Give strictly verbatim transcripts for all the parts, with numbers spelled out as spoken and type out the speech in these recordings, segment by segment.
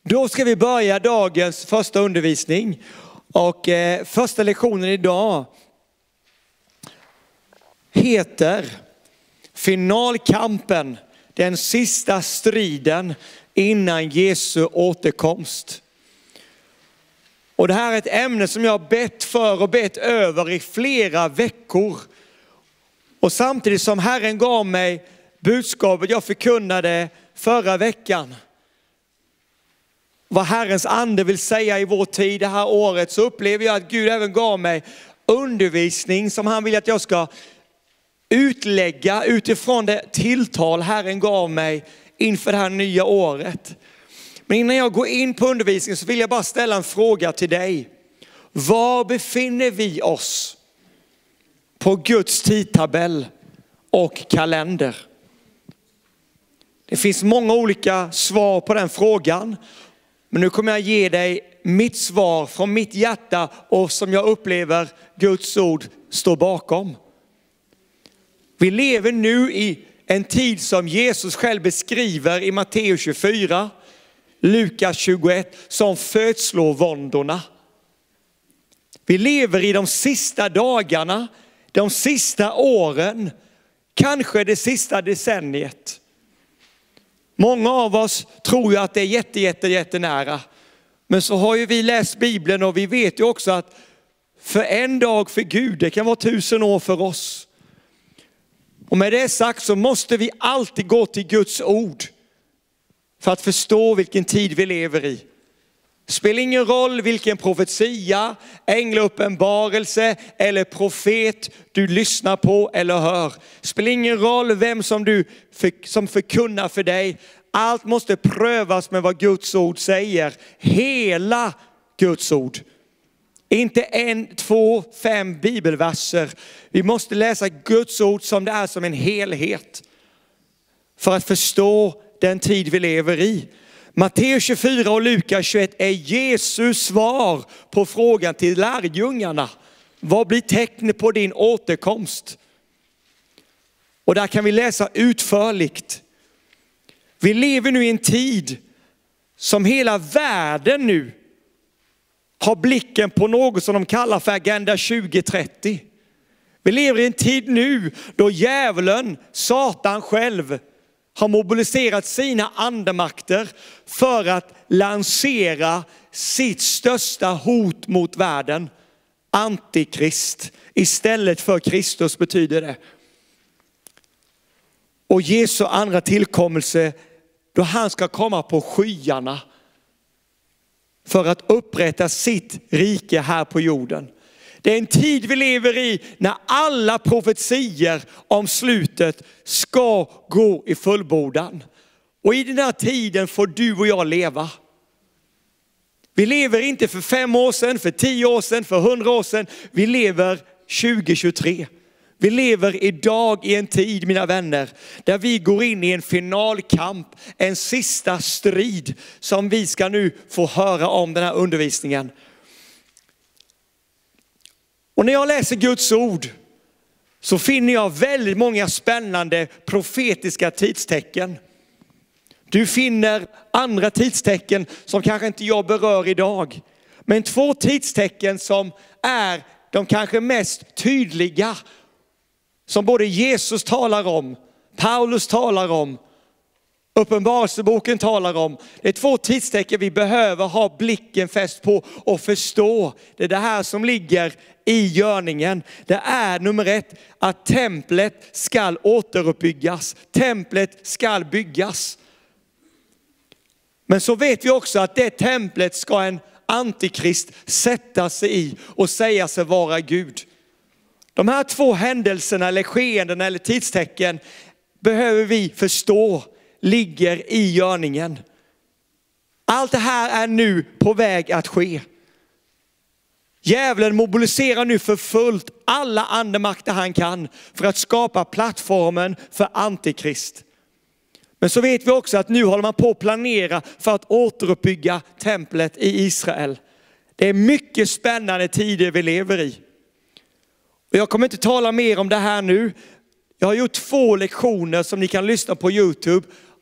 Då ska vi börja dagens första undervisning. Och eh, första lektionen idag heter Finalkampen, den sista striden innan Jesu återkomst. Och det här är ett ämne som jag har bett för och bett över i flera veckor. Och samtidigt som Herren gav mig budskapet jag förkunnade förra veckan, vad Herrens ande vill säga i vår tid det här året, så upplever jag att Gud även gav mig undervisning som han vill att jag ska utlägga utifrån det tilltal Herren gav mig inför det här nya året. Men innan jag går in på undervisningen så vill jag bara ställa en fråga till dig. Var befinner vi oss på Guds tidtabell och kalender? Det finns många olika svar på den frågan. Men nu kommer jag ge dig mitt svar från mitt hjärta och som jag upplever Guds ord står bakom. Vi lever nu i en tid som Jesus själv beskriver i Matteus tjugofyra, Lukas tjugoett som födslovåndorna. Vi lever i de sista dagarna, de sista åren, kanske det sista decenniet. Många av oss tror ju att det är jätte, jätte, jättenära. Men så har ju vi läst Bibeln och vi vet ju också att för en dag för Gud, det kan vara tusen år för oss. Och med det sagt så måste vi alltid gå till Guds ord för att förstå vilken tid vi lever i. Det spelar ingen roll vilken profetia, änglauppenbarelse eller profet du lyssnar på eller hör. Det spelar ingen roll vem som du för, som förkunnar för dig. Allt måste prövas med vad Guds ord säger. Hela Guds ord. Inte en, två, fem bibelverser. Vi måste läsa Guds ord som det är som en helhet. För att förstå den tid vi lever i. Matteus tjugofyra och Lukas tjugoett är Jesus svar på frågan till lärjungarna. Vad blir tecknet på din återkomst? Och där kan vi läsa utförligt. Vi lever nu i en tid som hela världen nu har blicken på något som de kallar för Agenda tjugo trettio. Vi lever i en tid nu då djävulen, Satan själv, har mobiliserat sina andemakter för att lansera sitt största hot mot världen. Antikrist istället för Kristus betyder det. Och Jesu andra tillkommelse då han ska komma på skyarna för att upprätta sitt rike här på jorden. Det är en tid vi lever i när alla profetier om slutet ska gå i fullbordan. Och i den här tiden får du och jag leva. Vi lever inte för fem år sedan, för tio år sedan, för hundra år sedan. Vi lever tjugo tjugotre. Vi lever idag i en tid, mina vänner, där vi går in i en finalkamp, en sista strid som vi ska nu få höra om den här undervisningen. Och när jag läser Guds ord så finner jag väldigt många spännande profetiska tidstecken. Du finner andra tidstecken som kanske inte jag berör idag. Men två tidstecken som är de kanske mest tydliga. Som både Jesus talar om, Paulus talar om, Uppenbarelseboken talar om. Det är två tidstecken vi behöver ha blicken fäst på och förstå. Det är det här som ligger i görningen. Det är nummer ett att templet ska återuppbyggas. Templet ska byggas. Men så vet vi också att det templet ska en antikrist sätta sig i och säga sig vara Gud. De här två händelserna eller skeenden eller tidstecken behöver vi förstå ligger i görningen. Allt det här är nu på väg att ske. Djävulen mobiliserar nu för fullt alla andemakter han kan för att skapa plattformen för antikrist. Men så vet vi också att nu håller man på att planera för att återuppbygga templet i Israel. Det är mycket spännande tider vi lever i. Och jag kommer inte tala mer om det här nu. Jag har gjort två lektioner som ni kan lyssna på YouTube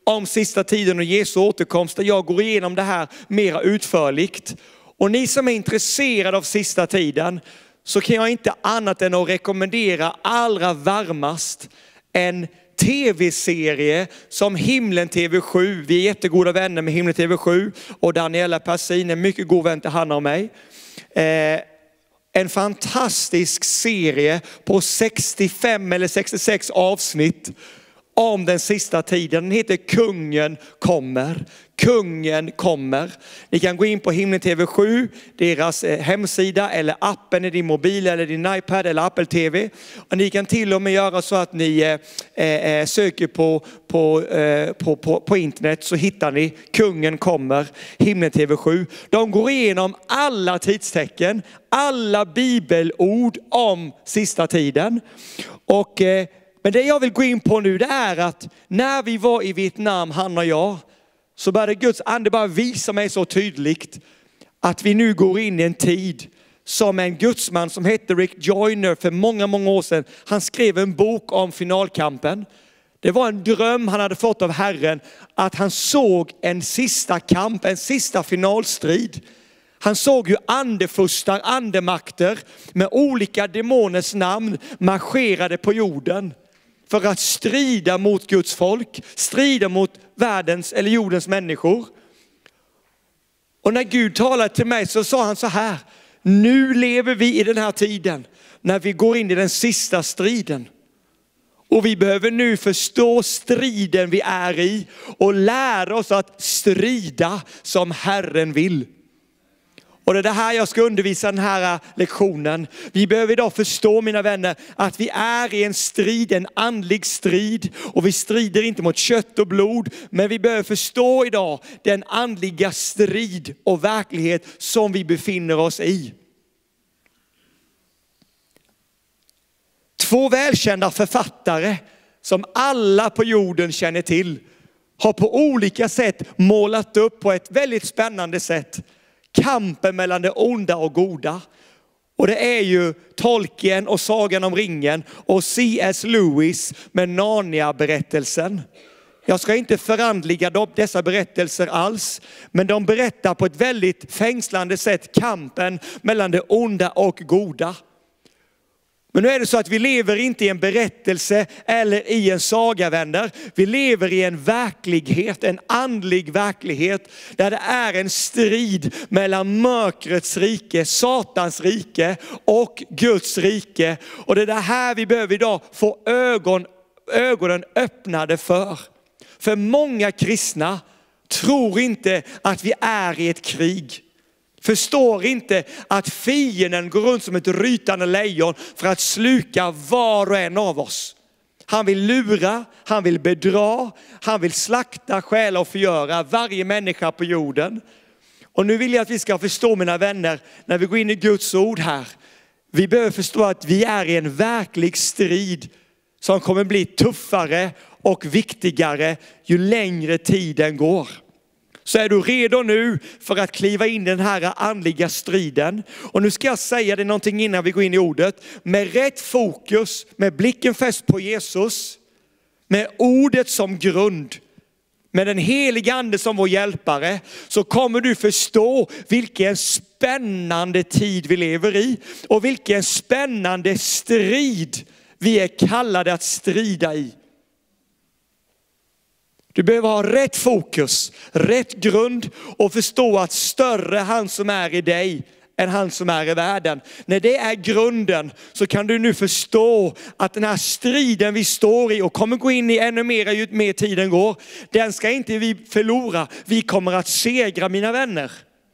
om sista tiden och Jesu återkomst, där jag går igenom det här mera utförligt. Och ni som är intresserade av sista tiden, så kan jag inte annat än att rekommendera allra varmast en tv-serie som Himlen T V sju. Vi är jättegoda vänner med Himlen T V sju och Daniela Persin är mycket god vän till Hanna och mig. Eh, en fantastisk serie på sextiofem eller sextiosex avsnitt om den sista tiden. Den heter Kungen kommer. Kungen kommer. Ni kan gå in på Himlen T V sju, deras hemsida eller appen i din mobil eller din iPad eller Apple T V. Och ni kan till och med göra så att ni eh, eh, söker på, på, eh, på, på, på internet, så hittar ni Kungen kommer, Himlen T V sju. De går igenom alla tidstecken, alla bibelord om sista tiden. Och eh, men det jag vill gå in på nu, det är att när vi var i Vietnam, han och jag, så började Guds ande bara visa mig så tydligt att vi nu går in i en tid som en gudsman som hette Rick Joyner för många, många år sedan. Han skrev en bok om finalkampen. Det var en dröm han hade fått av Herren att han såg en sista kamp, en sista finalstrid. Han såg hur andefustar, andemakter med olika demoners namn marscherade på jorden för att strida mot Guds folk, strida mot världens eller jordens människor. Och när Gud talade till mig så sa han så här: nu lever vi i den här tiden när vi går in i den sista striden. Och vi behöver nu förstå striden vi är i och lära oss att strida som Herren vill. Och det är det här jag ska undervisa den här lektionen. Vi behöver idag förstå, mina vänner, att vi är i en strid, en andlig strid. Och vi strider inte mot kött och blod. Men vi behöver förstå idag den andliga strid och verklighet som vi befinner oss i. Två välkända författare som alla på jorden känner till har på olika sätt målat upp på ett väldigt spännande sätt kampen mellan det onda och goda. Och det är ju Tolkien och Sagan om ringen och C S Lewis med Narnia-berättelsen. Jag ska inte förandliga dessa berättelser alls, men de berättar på ett väldigt fängslande sätt kampen mellan det onda och goda. Men nu är det så att vi lever inte i en berättelse eller i en saga, vänner. Vi lever i en verklighet, en andlig verklighet där det är en strid mellan mörkrets rike, Satans rike och Guds rike. Och det är det här vi behöver idag få ögon, ögonen öppnade för. För många kristna tror inte att vi är i ett krig. Förstår inte att fienden går runt som ett rytande lejon för att sluka var och en av oss. Han vill lura, han vill bedra, han vill slakta, stjäla och förgöra varje människa på jorden. Och nu vill jag att vi ska förstå, mina vänner, när vi går in i Guds ord här. Vi behöver förstå att vi är i en verklig strid som kommer bli tuffare och viktigare ju längre tiden går. Så är du redo nu för att kliva in i den här andliga striden. Och nu ska jag säga det någonting innan vi går in i ordet. Med rätt fokus, med blicken fäst på Jesus, med ordet som grund, med den heliga ande som vår hjälpare, så kommer du förstå vilken spännande tid vi lever i. Och vilken spännande strid vi är kallade att strida i. Du behöver ha rätt fokus, rätt grund och förstå att större han som är i dig än han som är i världen. När det är grunden så kan du nu förstå att den här striden vi står i och kommer gå in i ännu mer ju mer tiden går. Den ska inte vi förlora, vi kommer att segra, mina vänner.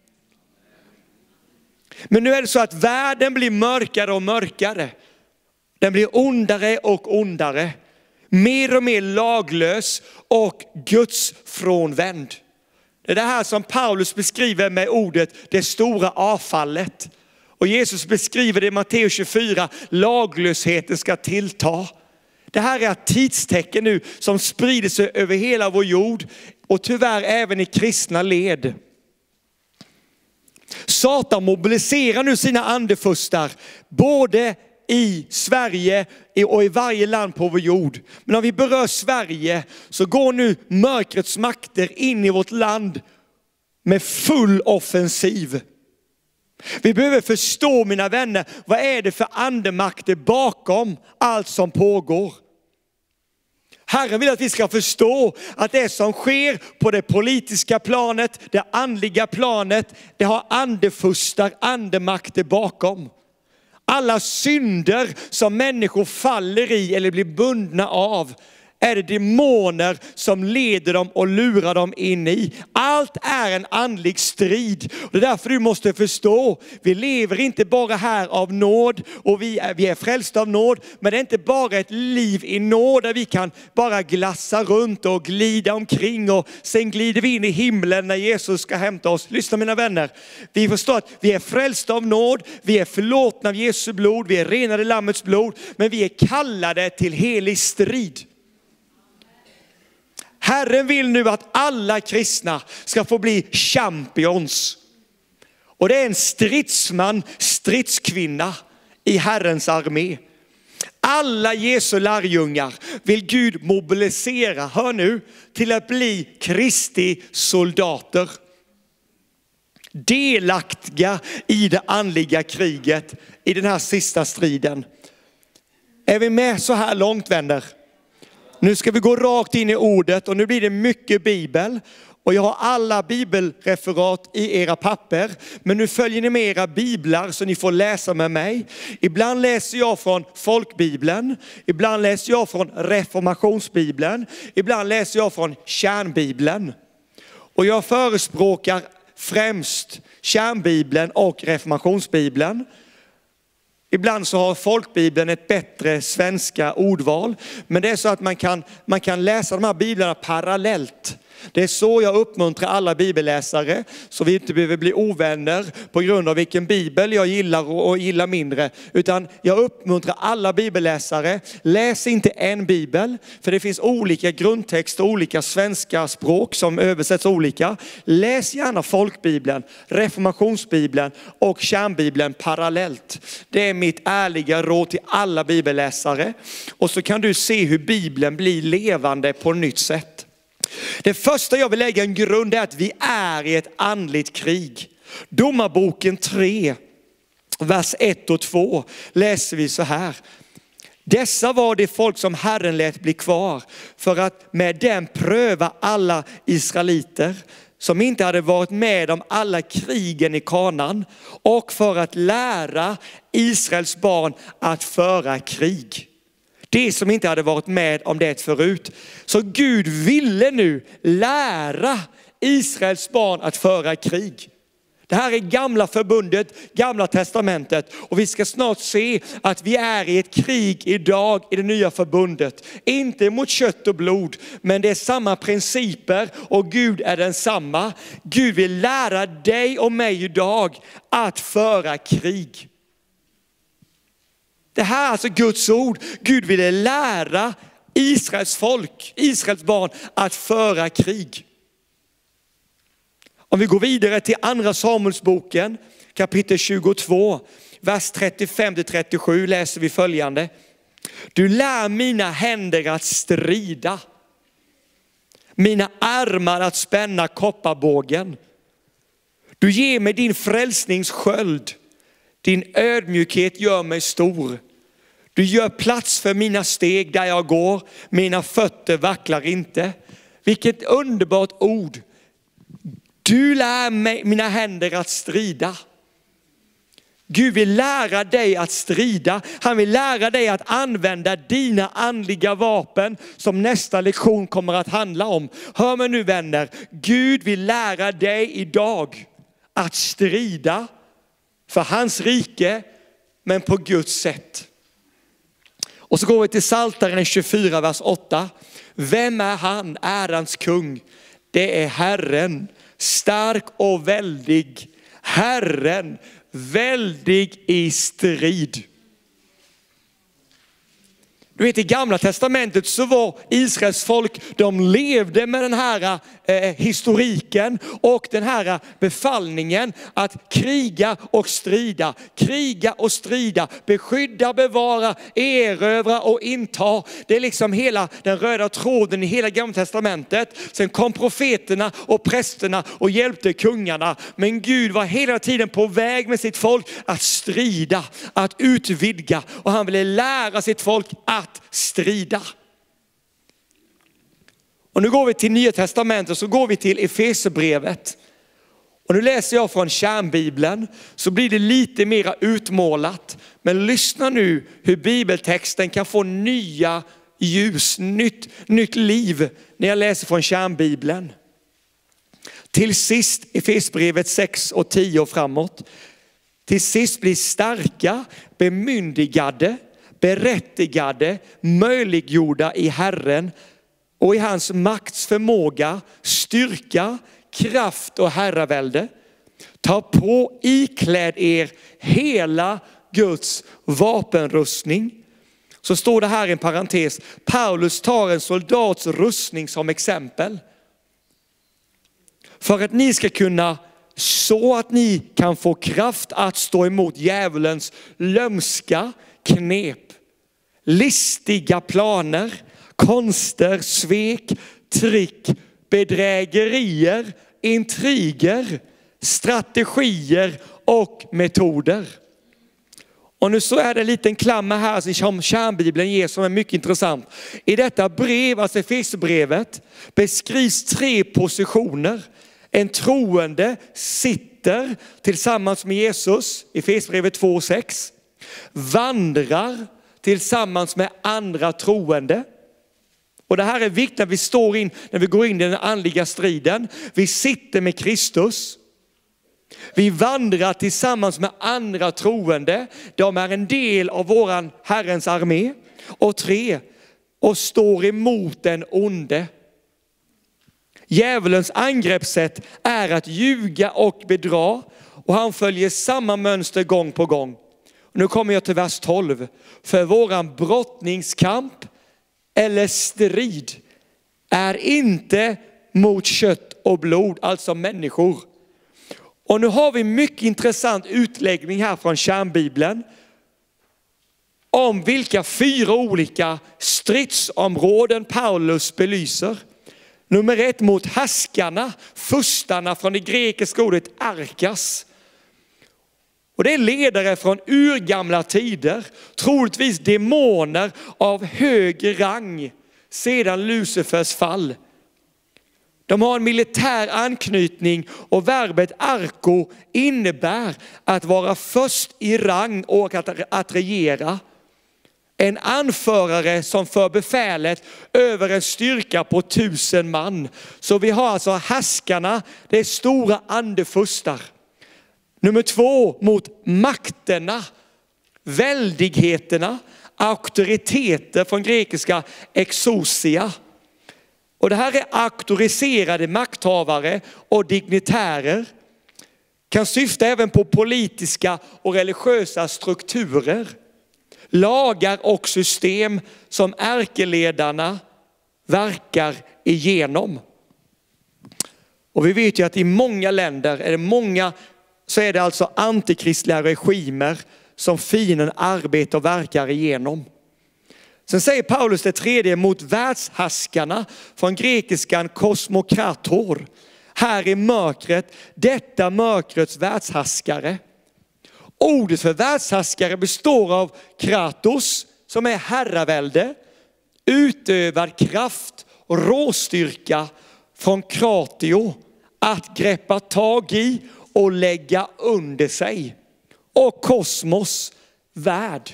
Men nu är det så att världen blir mörkare och mörkare. Den blir ondare och ondare. Mer och mer laglös och Guds frånvänd. Det är det här som Paulus beskriver med ordet det stora avfallet. Och Jesus beskriver det i Matteus tjugofyra, laglösheten ska tillta. Det här är ett tidstecken nu som sprider sig över hela vår jord och tyvärr även i kristna led. Satan mobiliserar nu sina andefustar både i Sverige och i varje land på vår jord. Men om vi berör Sverige så går nu mörkrets makter in i vårt land med full offensiv. Vi behöver förstå, mina vänner, vad är det för andemakter bakom allt som pågår. Herren vill att vi ska förstå att det som sker på det politiska planet, det andliga planet, det har andefustar, andemakter bakom. Alla synder som människor faller i eller blir bundna av är det demoner som leder dem och lurar dem in i. Allt är en andlig strid. Det är därför du måste förstå. Vi lever inte bara här av nåd och vi är, vi är frälsta av nåd. Men det är inte bara ett liv i nåd där vi kan bara glassa runt och glida omkring. Och sen glider vi in i himlen när Jesus ska hämta oss. Lyssna mina vänner. Vi förstår att vi är frälsta av nåd. Vi är förlåtna av Jesu blod. Vi är renade i Lammets blod. Men vi är kallade till helig strid. Herren vill nu att alla kristna ska få bli champions. Och det är en stridsman, stridskvinna i Herrens armé. Alla Jesu lärjungar vill Gud mobilisera, hör nu, till att bli Kristi soldater. Delaktiga i det andliga kriget, i den här sista striden. Är vi med så här långt, vänner? Nu ska vi gå rakt in i ordet och nu blir det mycket bibel. Och jag har alla bibelreferat i era papper. Men nu följer ni med era biblar så ni får läsa med mig. Ibland läser jag från folkbibeln. Ibland läser jag från reformationsbibeln. Ibland läser jag från kärnbibeln. Och jag förespråkar främst kärnbibeln och reformationsbibeln. Ibland så har folkbibeln ett bättre svenska ordval. Men det är så att man kan, man kan läsa de här biblarna parallellt. Det är så jag uppmuntrar alla bibelläsare. Så vi inte behöver bli ovänner på grund av vilken bibel jag gillar och gillar mindre. Utan jag uppmuntrar alla bibelläsare. Läs inte en bibel. För det finns olika grundtexter och olika svenska språk som översätts olika. Läs gärna folkbibeln, reformationsbibeln och kärnbibeln parallellt. Det är mitt ärliga råd till alla bibelläsare. Och så kan du se hur Bibeln blir levande på ett nytt sätt. Det första jag vill lägga en grund är att vi är i ett andligt krig. Domarboken tre, vers ett och två läser vi så här. Dessa var det folk som Herren lät bli kvar för att med dem pröva alla israeliter som inte hade varit med om alla krigen i Kanan och för att lära Israels barn att föra krig. Det som inte hade varit med om det förut. Så Gud ville nu lära Israels barn att föra krig. Det här är gamla förbundet, gamla testamentet. Och vi ska snart se att vi är i ett krig idag i det nya förbundet. Inte mot kött och blod, men det är samma principer och Gud är densamma. Gud vill lära dig och mig idag att föra krig. Det här är alltså Guds ord. Gud ville lära Israels folk, Israels barn att föra krig. Om vi går vidare till andra Samuelsboken, kapitel tjugotvå, vers trettiofem till trettiosju läser vi följande. Du lär mina händer att strida, mina armar att spänna kopparbågen. Du ger mig din frälsningssköld. Din ödmjukhet gör mig stor. Du gör plats för mina steg där jag går. Mina fötter vacklar inte. Vilket underbart ord. Du lär mig, mina händer att strida. Gud vill lära dig att strida. Han vill lära dig att använda dina andliga vapen som nästa lektion kommer att handla om. Hör mig nu vänner. Gud vill lära dig idag att strida för hans rike, men på Guds sätt. Och så går vi till Psaltaren tjugofyra, vers åtta. Vem är han, ärans kung? Det är Herren, stark och väldig. Herren, väldig i strid. Du vet, i gamla testamentet så var Israels folk, de levde med den här eh, historiken och den här befallningen att kriga och strida, kriga och strida, beskydda, bevara, erövra och inta. Det är liksom hela den röda tråden i hela gamla testamentet. Sen kom profeterna och prästerna och hjälpte kungarna. Men Gud var hela tiden på väg med sitt folk att strida, att utvidga, och han ville lära sitt folk att strida. Och nu går vi till Nya testamentet, så går vi till Efesierbrevet. Och nu läser jag från kärnbibeln, så blir det lite mera utmålat. Men lyssna nu hur bibeltexten kan få nya ljus, nytt, nytt liv när jag läser från kärnbibeln. Till sist, Efesierbrevet sex och tio och framåt. Till sist blir starka, bemyndigade, berättigade, möjliggjorda i Herren och i hans makts förmåga, styrka, kraft och herravälde. Ta på, ikläd er hela Guds vapenrustning. Så står det här i en parentes. Paulus tar en soldats rustning som exempel. För att ni ska kunna, så att ni kan få kraft att stå emot djävulens lömska knep, listiga planer, konster, svek, trick, bedrägerier, intriger, strategier och metoder. Och nu så är det en liten klammer här som kärnbibeln ger som är mycket intressant. I detta brev, alltså Efesierbrevet, beskrivs tre positioner. En troende sitter tillsammans med Jesus, Efesierbrevet två och sex. Vandrar tillsammans med andra troende. Och det här är viktigt när vi står in, när vi går in i den andliga striden. Vi sitter med Kristus. Vi vandrar tillsammans med andra troende. De är en del av våran Herrens armé. Och tre, och står emot den onde. Djävulens angreppssätt är att ljuga och bedra. Och han följer samma mönster gång på gång. Och nu kommer jag till vers tolv. För våran brottningskamp eller strid är inte mot kött och blod, alltså människor. Och nu har vi mycket intressant utläggning här från kärnbibeln. Om vilka fyra olika stridsområden Paulus belyser. Nummer ett, mot härskarna, furstarna, från det grekiska ordet arkas. Och det är ledare från urgamla tider, troligtvis demoner av hög rang sedan Lucifers fall. De har en militär anknytning och verbet arko innebär att vara först i rang och att, att regera. En anförare som för befälet över en styrka på tusen man. Så vi har alltså härskarna, det är stora andefurstar. Nummer två, mot makterna, väldigheterna, auktoriteter från grekiska exousia. Och det här är auktoriserade makthavare och dignitärer. Kan syfta även på politiska och religiösa strukturer. Lagar och system som ärkeledarna verkar igenom. Och vi vet ju att i många länder är det många, så är det alltså antikristliga regimer som fienden arbetar och verkar igenom. Sen säger Paulus det tredje, mot världshärskarna, från grekiskan kosmokrator. Här i mörkret, detta mörkrets världshärskare. Ordet för världshärskare består av kratos, som är herravälde, utövad kraft och råstyrka, från kratio, att greppa tag i och lägga under sig. Och kosmos, värld.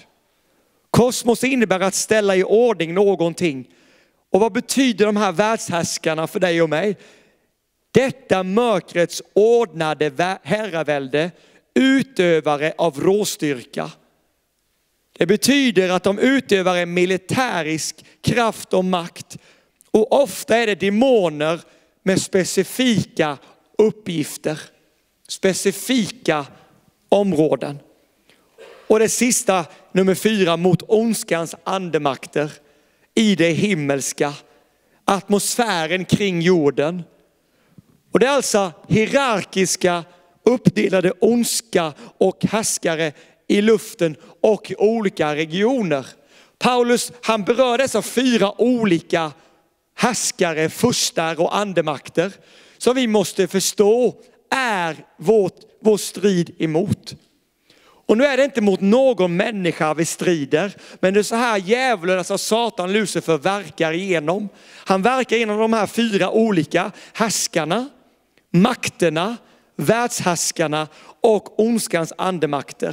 Kosmos innebär att ställa i ordning någonting. Och vad betyder de här världshärskarna för dig och mig? Detta mörkrets ordnade herravälde, utövare av råstyrka. Det betyder att de utövar en militärisk kraft och makt. Och ofta är det demoner med specifika uppgifter. Specifika områden. Och det sista nummer fyra, mot ondskans andemakter i det himmelska, atmosfären kring jorden. Och det är alltså hierarkiska, uppdelade ondska och härskare i luften och i olika regioner. Paulus, han berör dessa fyra olika härskare, furstar och andemakter som vi måste förstå är vårt, vår strid emot. Och nu är det inte mot någon människa vi strider, men det är så här djävulen, alltså Satan, Lucifer, verkar igenom. Han verkar genom de här fyra olika härskarna, makterna, världshärskarna och ondskans andemakter.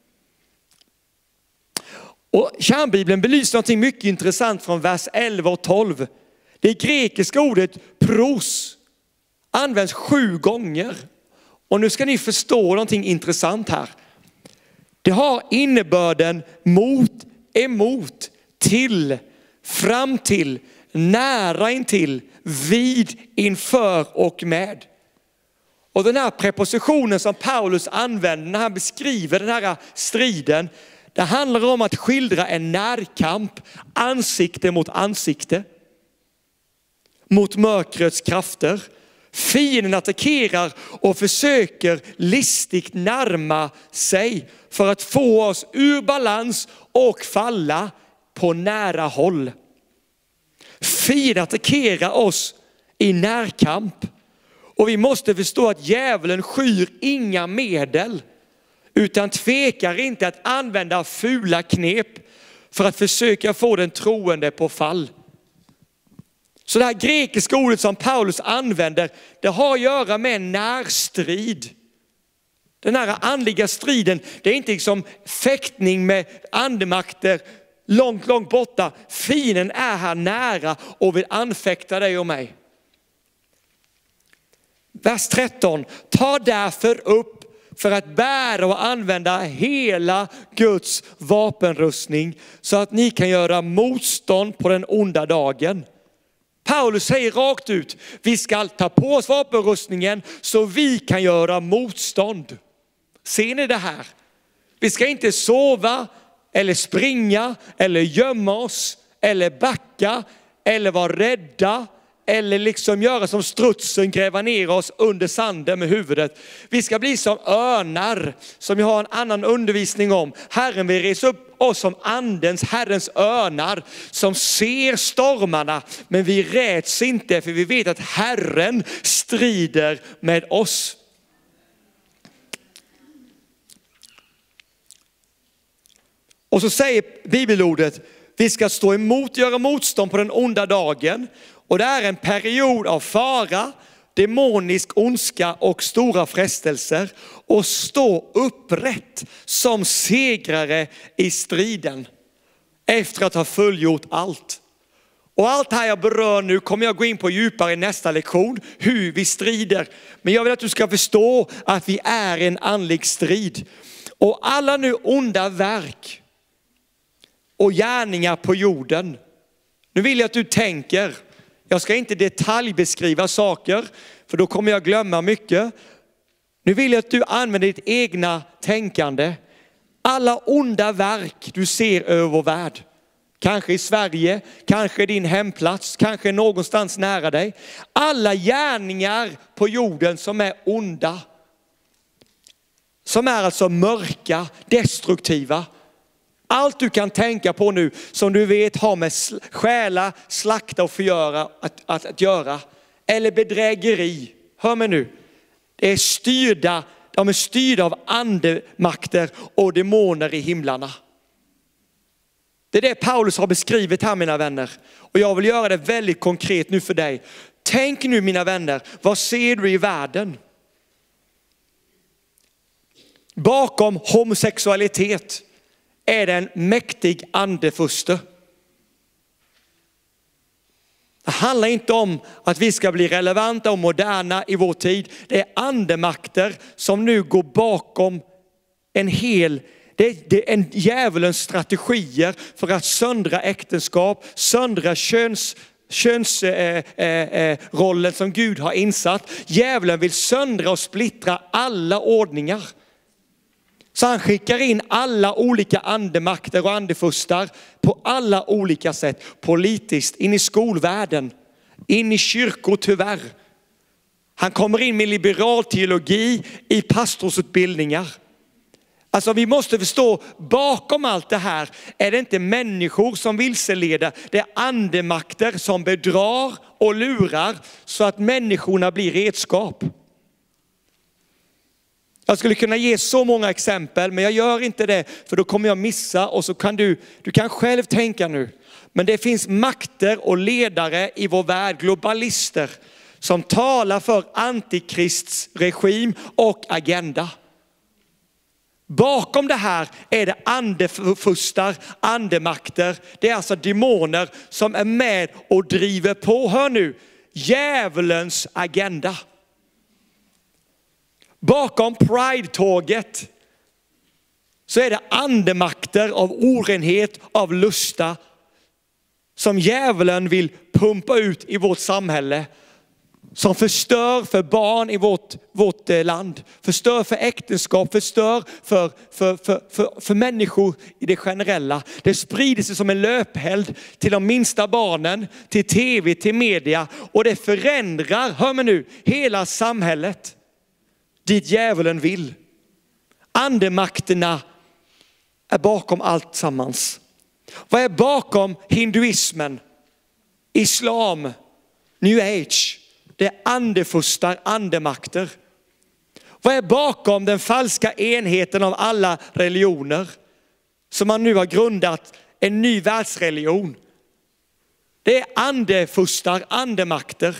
Och kärnbibeln belyser något mycket intressant från vers elva och tolv. Det grekiska ordet pros används sju gånger. Och nu ska ni förstå någonting intressant här. Det har innebörden mot, emot, till, fram till, nära intill, vid, inför och med. Och den här prepositionen som Paulus använder när han beskriver den här striden, det handlar om att skildra en närkamp, ansikte mot ansikte, mot mörkrets krafter. Fienden attackerar och försöker listigt närma sig för att få oss ur balans och falla på nära håll. Fienden attackerar oss i närkamp. Och vi måste förstå att djävulen skyr inga medel, utan tvekar inte att använda fula knep för att försöka få den troende på fall. Så det här grekiska ordet som Paulus använder, det har att göra med en närstrid. Den här andliga striden, det är inte liksom fäktning med andemakter långt, långt borta. Fienden är här nära och vill anfäkta dig och mig. Vers tretton, ta därför upp för att bära och använda hela Guds vapenrustning så att ni kan göra motstånd på den onda dagen. Paulus säger rakt ut, vi ska ta på oss vapenrustningen så vi kan göra motstånd. Ser ni det här? Vi ska inte sova eller springa eller gömma oss eller backa eller vara rädda eller liksom göra som strutsen, gräva ner oss under sanden med huvudet. Vi ska bli som örnar, som jag har en annan undervisning om. Herren vill resa upp oss som andens, Herrens örnar som ser stormarna, men vi räds inte för vi vet att Herren strider med oss. Och så säger bibelordet, vi ska stå emot, göra motstånd på den onda dagen. Och det är en period av fara, demonisk ondska och stora frestelser. Och stå upprätt som segrare i striden efter att ha fullgjort allt. Och allt här jag berör nu kommer jag gå in på djupare i nästa lektion, hur vi strider. Men jag vill att du ska förstå att vi är en andlig strid. Och alla nu onda verk och gärningar på jorden. Nu vill jag att du tänker. Jag ska inte detaljbeskriva saker, för då kommer jag glömma mycket. Nu vill jag att du använder ditt egna tänkande. Alla onda verk du ser över vår värld. Kanske i Sverige, kanske i din hemplats, kanske någonstans nära dig. Alla gärningar på jorden som är onda. Som är alltså mörka, destruktiva. Allt du kan tänka på nu som du vet har med stjäla, slakta och förgöra att, att, att göra. Eller bedrägeri. Hör mig nu. Det är styrda, de är styrda av andemakter och demoner i himlarna. Det är det Paulus har beskrivit här, mina vänner. Och jag vill göra det väldigt konkret nu för dig. Tänk nu, mina vänner, vad ser du i världen? Bakom homosexualitet är det en mäktig andefurste. Det handlar inte om att vi ska bli relevanta och moderna i vår tid. Det är andemakter som nu går bakom en hel, det är, det är en djävulens strategier för att söndra äktenskap, söndra köns könsrollen eh, eh, som Gud har insatt. Djävulen vill söndra och splittra alla ordningar. Så han skickar in alla olika andemakter och andefustar på alla olika sätt. Politiskt, in i skolvärlden, in i kyrkor tyvärr. Han kommer in med liberal teologi i pastorsutbildningar. Alltså vi måste förstå, bakom allt det här är det inte människor som vilseleder. Det är andemakter som bedrar och lurar så att människorna blir redskap. Jag skulle kunna ge så många exempel, men jag gör inte det för då kommer jag missa, och så kan du, du kan själv tänka nu. Men det finns makter och ledare i vår värld, globalister, som talar för antikrists regim och agenda. Bakom det här är det andefustar, andemakter. Det är alltså demoner som är med och driver på, hör nu, djävulens agenda. Bakom Pride-tåget så är det andemakter av orenhet, av lusta, som djävulen vill pumpa ut i vårt samhälle. Som förstör för barn i vårt, vårt land, förstör för äktenskap, förstör för, för, för, för, för människor i det generella. Det sprider sig som en löpheld till de minsta barnen, till tv, till media, och det förändrar, hör mig nu, hela samhället dit djävulen vill. Andemakterna är bakom allt sammans. Vad är bakom hinduismen, islam, new age? Det är andefustar, andemakter. Vad är bakom den falska enheten av alla religioner som man nu har grundat en ny världsreligion? Det är andefustar, andemakter.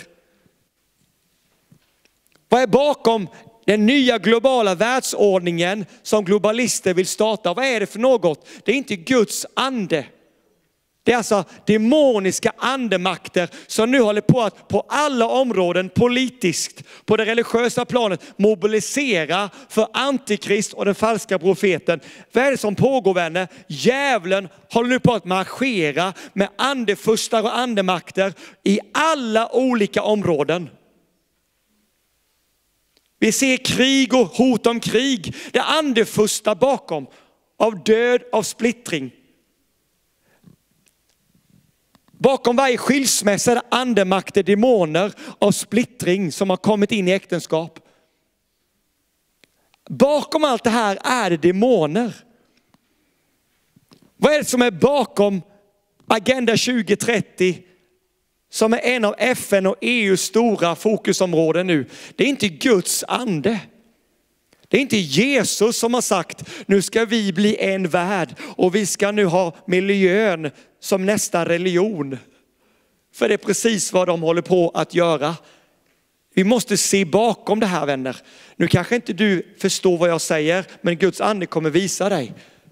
Vad är bakom den nya globala världsordningen som globalister vill starta? Vad är det för något? Det är inte Guds ande. Det är alltså demoniska andemakter som nu håller på att på alla områden politiskt, på det religiösa planet, mobilisera för antikrist och den falska profeten. Vad är det som pågår, vänner? Djävulen håller nu på att marschera med andefustar och andemakter i alla olika områden. Vi ser krig och hot om krig. Det är andefustar bakom, av död, av splittring. Bakom varje skilsmässa är det andemakter, demoner av splittring som har kommit in i äktenskap. Bakom allt det här är det demoner. Vad är det som är bakom Agenda tjugo trettio som är en av F N och E U:s stora fokusområden nu? Det är inte Guds ande. Det är inte Jesus som har sagt, nu ska vi bli en värld och vi ska nu ha miljön som nästa religion. För det är precis vad de håller på att göra. Vi måste se bakom det här, vänner. Nu kanske inte du förstår vad jag säger, men Guds ande kommer visa dig.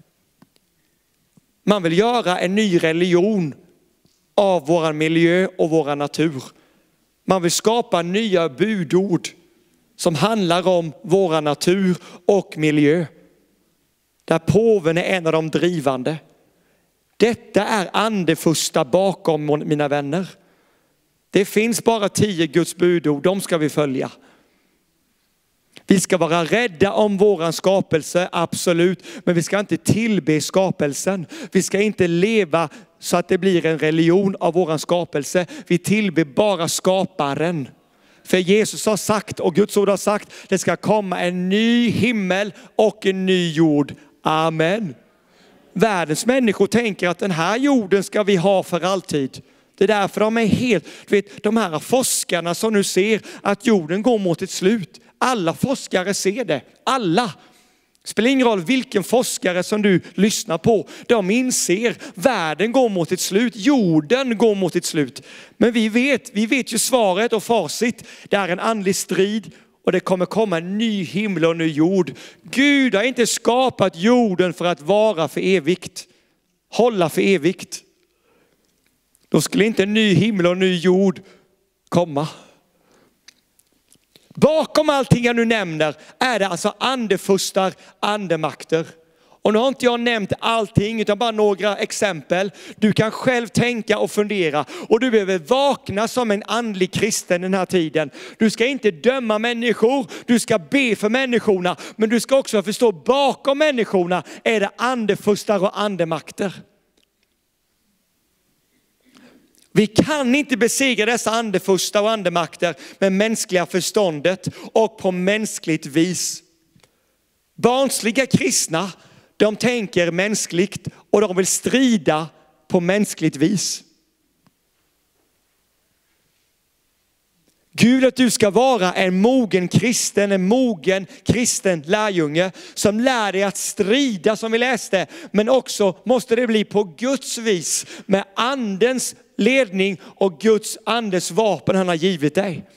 Man vill göra en ny religion av vår miljö och vår natur. Man vill skapa nya budord som handlar om vår natur och miljö. Där påven är en av de drivande. Detta är andefusta bakom, mina vänner. Det finns bara tio Guds budord, de ska vi följa. Vi ska vara rädda om våran skapelse, absolut. Men vi ska inte tillbe skapelsen. Vi ska inte leva så att det blir en religion av våran skapelse. Vi tillber bara skaparen. För Jesus har sagt, och Guds ord har sagt, det ska komma en ny himmel och en ny jord. Amen. Världens människor tänker att den här jorden ska vi ha för alltid. Det är därför de är helt, du vet, de här forskarna som nu ser att jorden går mot ett slut. Alla forskare ser det. Alla. Spelar ingen roll vilken forskare som du lyssnar på. De inser världen går mot ett slut. Jorden går mot ett slut. Men vi vet, vi vet ju svaret och facit. Det är en andlig strid. Och det kommer komma en ny himmel och en ny jord. Gud har inte skapat jorden för att vara för evigt. Hålla för evigt. Då skulle inte en ny himmel och en ny jord komma. Bakom allting jag nu nämner är det alltså andefustar, andemakter. Och nu har inte jag nämnt allting utan bara några exempel. Du kan själv tänka och fundera. Och du behöver vakna som en andlig kristen den här tiden. Du ska inte döma människor, du ska be för människorna. Men du ska också förstå bakom människorna är det andefustar och andemakter. Vi kan inte besegra dessa andefustar och andemakter med mänskliga förståndet och på mänskligt vis. Barnsliga kristna, de tänker mänskligt och de vill strida på mänskligt vis. Gud, att du ska vara en mogen kristen, en mogen kristen lärjunge som lär dig att strida som vi läste. Men också måste det bli på Guds vis med andens ledning och Guds andes vapen han har givit dig.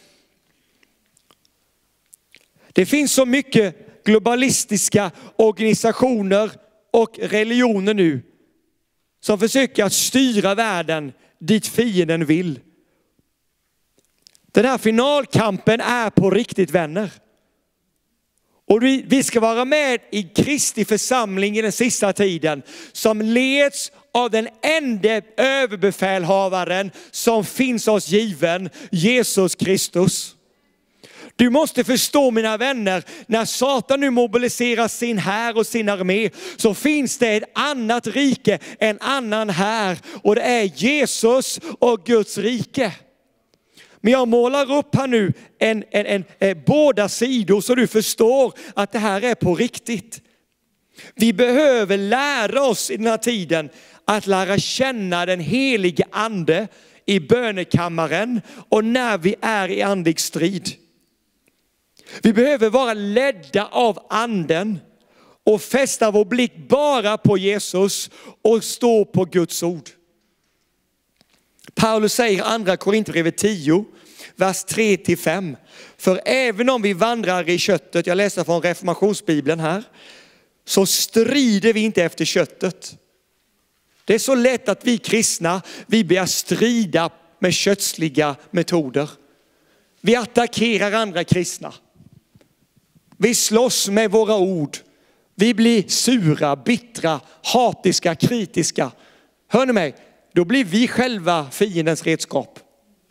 Det finns så mycket globalistiska organisationer och religioner nu som försöker att styra världen dit fienden vill. Den här finalkampen är på riktigt, vänner. Och vi, vi ska vara med i Kristi församling i den sista tiden som leds av den enda överbefälhavaren som finns oss given, Jesus Kristus. Du måste förstå, mina vänner, när Satan nu mobiliserar sin här och sin armé så finns det ett annat rike, en annan här, och det är Jesus och Guds rike. Men jag målar upp här nu en, en, en, en, båda sidor så du förstår att det här är på riktigt. Vi behöver lära oss i den här tiden att lära känna den helige ande i bönekammaren och när vi är i andlig strid. Vi behöver vara ledda av anden och fästa vår blick bara på Jesus och stå på Guds ord. Paulus säger i andra Korinthierbrevet tio, vers tre till fem. För även om vi vandrar i köttet, jag läser från reformationsbibeln här, så strider vi inte efter köttet. Det är så lätt att vi kristna, vi börjar strida med kötsliga metoder. Vi attackerar andra kristna. Vi slåss med våra ord. Vi blir sura, bittra, hatiska, kritiska. Hör ni mig? Då blir vi själva fiendens redskap.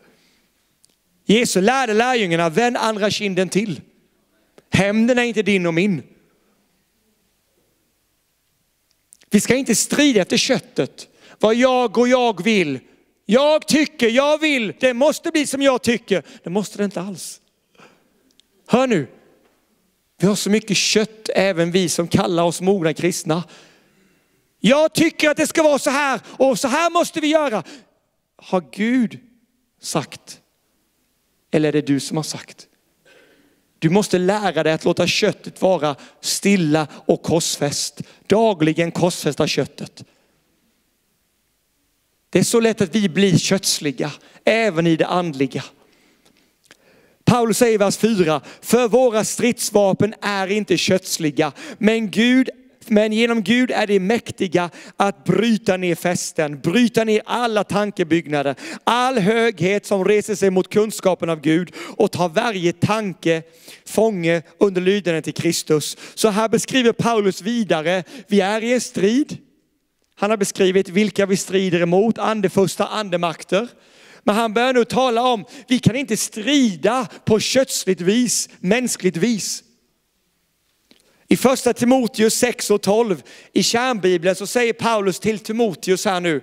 Jesus lärde lärjungarna, vänd andra kinden till. Hämnden är inte din och min. Vi ska inte strida efter köttet. Vad jag och jag vill. Jag tycker, jag vill. Det måste bli som jag tycker. Det måste det inte alls. Hör nu. Vi har så mycket kött, även vi som kallar oss mogna kristna. Jag tycker att det ska vara så här och så här måste vi göra. Har Gud sagt? Eller är det du som har sagt? Du måste lära dig att låta köttet vara stilla och korsfäst. Dagligen korsfästa köttet. Det är så lätt att vi blir kötsliga, även i det andliga. Paulus säger i vers fyra, för våra stridsvapen är inte kötsliga, men Gud Men genom Gud är det mäktiga att bryta ner fästen, bryta ner alla tankebyggnader, all höghet som reser sig mot kunskapen av Gud och ta varje tanke fånge under lydnaden till Kristus. Så här beskriver Paulus vidare, vi är i en strid. Han har beskrivit vilka vi strider emot, andeförsta andemakter. Men han börjar nu tala om, vi kan inte strida på kötsligt vis, mänskligt vis. I första Timoteus sex och tolv i kärnbibeln så säger Paulus till Timoteus här nu.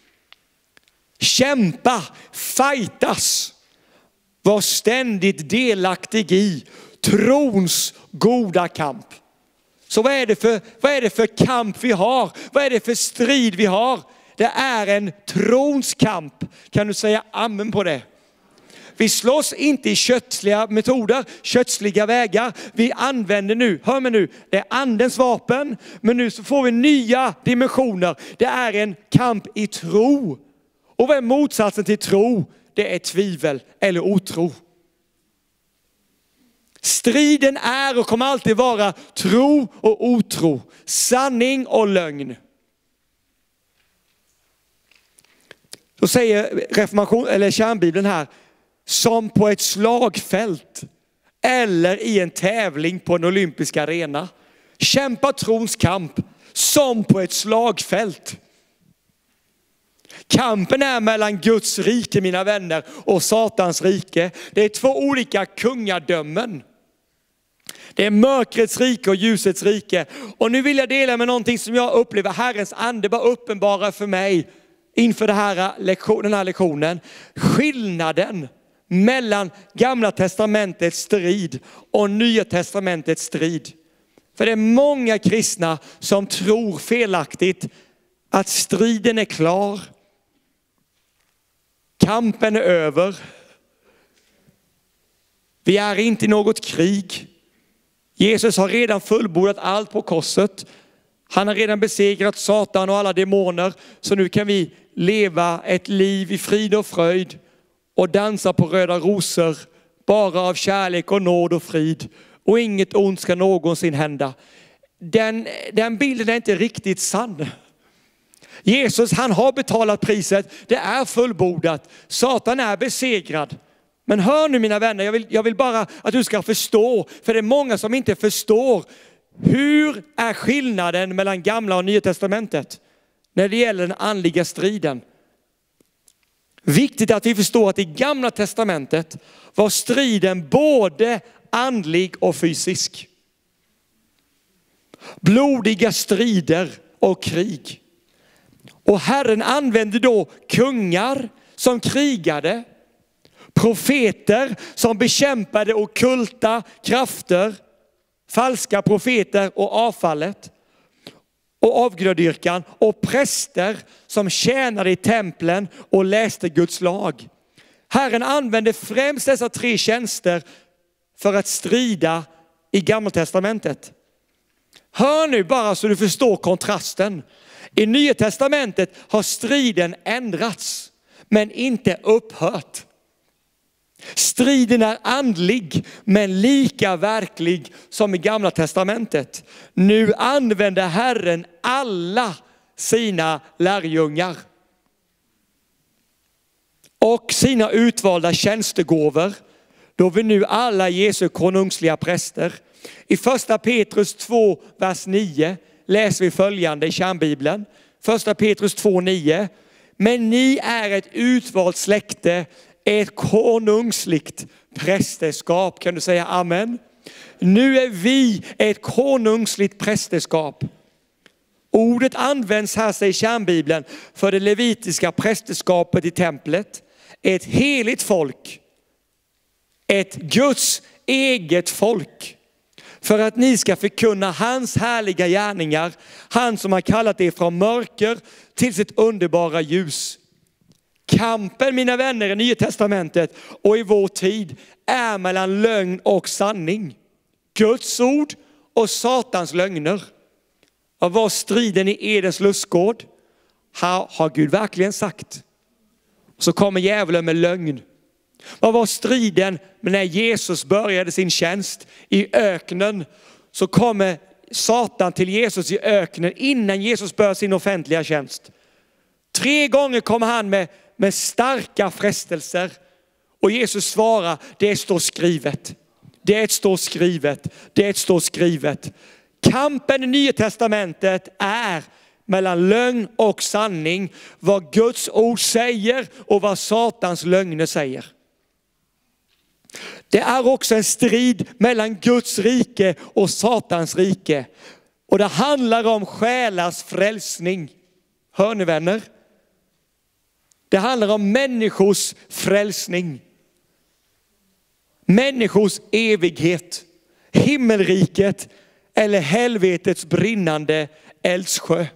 Kämpa, fightas, var ständigt delaktig i trons goda kamp. Så vad är det för, vad är det för kamp vi har? Vad är det för strid vi har? Det är en trons kamp. Kan du säga amen på det? Vi slåss inte i kötsliga metoder, kötsliga vägar. Vi använder nu, hör mig nu, det är andens vapen. Men nu så får vi nya dimensioner. Det är en kamp i tro. Och vad är motsatsen till tro? Det är tvivel eller otro. Striden är och kommer alltid vara tro och otro. Sanning och lögn. Då säger reformation, eller kärnbibeln här. Som på ett slagfält eller i en tävling på en olympisk arena. Kämpa trons kamp som på ett slagfält. Kampen är mellan Guds rike, mina vänner, och Satans rike. Det är två olika kungadömen. Det är mörkrets rike och ljusets rike. Och nu vill jag dela med någonting som jag upplever Herrens ande bara uppenbara för mig inför det här lektion, den här lektionen. Skillnaden mellan Gamla testamentets strid och Nya testamentets strid. För det är många kristna som tror felaktigt att striden är klar. Kampen är över. Vi är inte i något krig. Jesus har redan fullbordat allt på korset. Han har redan besegrat Satan och alla demoner. Så nu kan vi leva ett liv i frid och fröjd. Och dansa på röda rosor. Bara av kärlek och nåd och frid. Och inget ont ska någonsin hända. Den, den bilden är inte riktigt sann. Jesus, han har betalat priset. Det är fullbordat. Satan är besegrad. Men hör nu mina vänner, jag vill, jag vill bara att du ska förstå. För det är många som inte förstår. Hur är skillnaden mellan Gamla och Nya testamentet? När det gäller den andliga striden. Viktigt att vi förstår att i Gamla testamentet var striden både andlig och fysisk. Blodiga strider och krig. Och Herren använde då kungar som krigade. Profeter som bekämpade ockulta krafter. Falska profeter och avfallet. Och avgudadyrkan. Och präster som tjänade i templen och läste Guds lag. Herren använde främst dessa tre tjänster för att strida i Gamla testamentet. Hör nu bara så du förstår kontrasten. I Nya testamentet har striden ändrats men inte upphört. Striden är andlig men lika verklig som i Gamla testamentet. Nu använder Herren alla sina lärjungar och sina utvalda tjänstegåvor, då vi nu alla Jesu konungsliga präster. I första Petrus två, vers nio läser vi följande i kärnbibeln. Första Petrus två, nio. Men ni är ett utvalt släkte, ett konungsligt prästerskap. Kan du säga amen? Nu är vi ett konungsligt prästerskap. Ordet används här, säger kärnbibeln, för det levitiska prästerskapet i templet. Ett heligt folk. Ett Guds eget folk. För att ni ska förkunna hans härliga gärningar. Han som har kallat er från mörker till sitt underbara ljus. Kampen, mina vänner, i Nya testamentet och i vår tid är mellan lögn och sanning. Guds ord och Satans lögner. Vad var striden i Edens lustgård? Här har Gud verkligen sagt. Så kommer djävulen med lögn. Vad var striden när Jesus började sin tjänst i öknen? Så kommer Satan till Jesus i öknen innan Jesus började sin offentliga tjänst. Tre gånger kommer han med, med starka frestelser. Och Jesus svarar, det står skrivet. Det står skrivet. Det står skrivet. Kampen i Nya testamentet är mellan lögn och sanning. Vad Guds ord säger och vad Satans lögner säger. Det är också en strid mellan Guds rike och Satans rike. Och det handlar om själars frälsning. Hör ni vänner? Det handlar om människors frälsning. Människors evighet. Himmelriket eller helvetets brinnande eldssjö.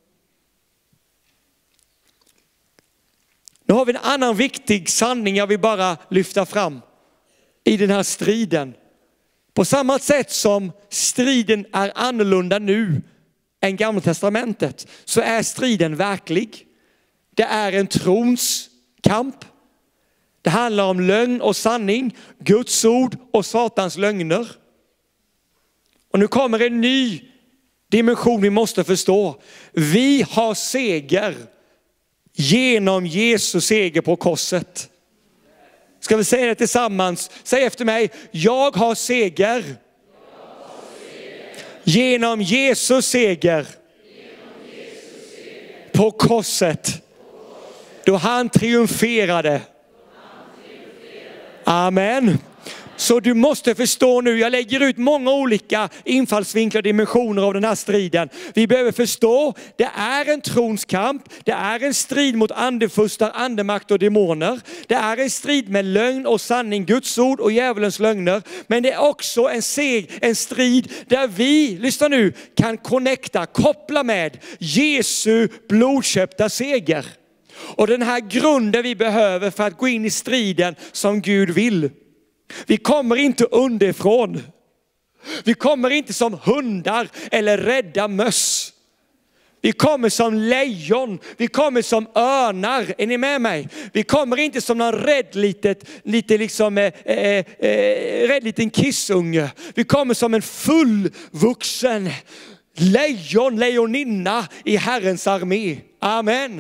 Nu har vi en annan viktig sanning jag vill bara lyfta fram i den här striden. På samma sätt som striden är annorlunda nu än Gamla testamentet, så är striden verklig. Det är en trons kamp. Det handlar om lögn och sanning, Guds ord och Satans lögner. Och nu kommer en ny dimension vi måste förstå. Vi har seger genom Jesus seger på korset. Ska vi säga det tillsammans? Säg efter mig. Jag har seger. Jag har seger. Genom Jesus seger. på korset. Då han triumferade. Amen. Så du måste förstå nu, jag lägger ut många olika infallsvinklar och dimensioner av den här striden. Vi behöver förstå, det är en tronskamp, det är en strid mot andefustar, andemakt och demoner. Det är en strid med lögn och sanning, Guds ord och djävulens lögner. Men det är också en, seg, en strid där vi, lyssna nu, kan connecta, koppla med Jesu blodköpta seger. Och den här grunden vi behöver för att gå in i striden som Gud vill. Vi kommer inte underifrån. Vi kommer inte som hundar eller rädda möss. Vi kommer som lejon. Vi kommer som örnar. Är ni med mig? Vi kommer inte som någon rädd litet, lite liksom, eh, eh, rädd liten kissunge. Vi kommer som en fullvuxen lejon, lejoninna i Herrens armé. Amen.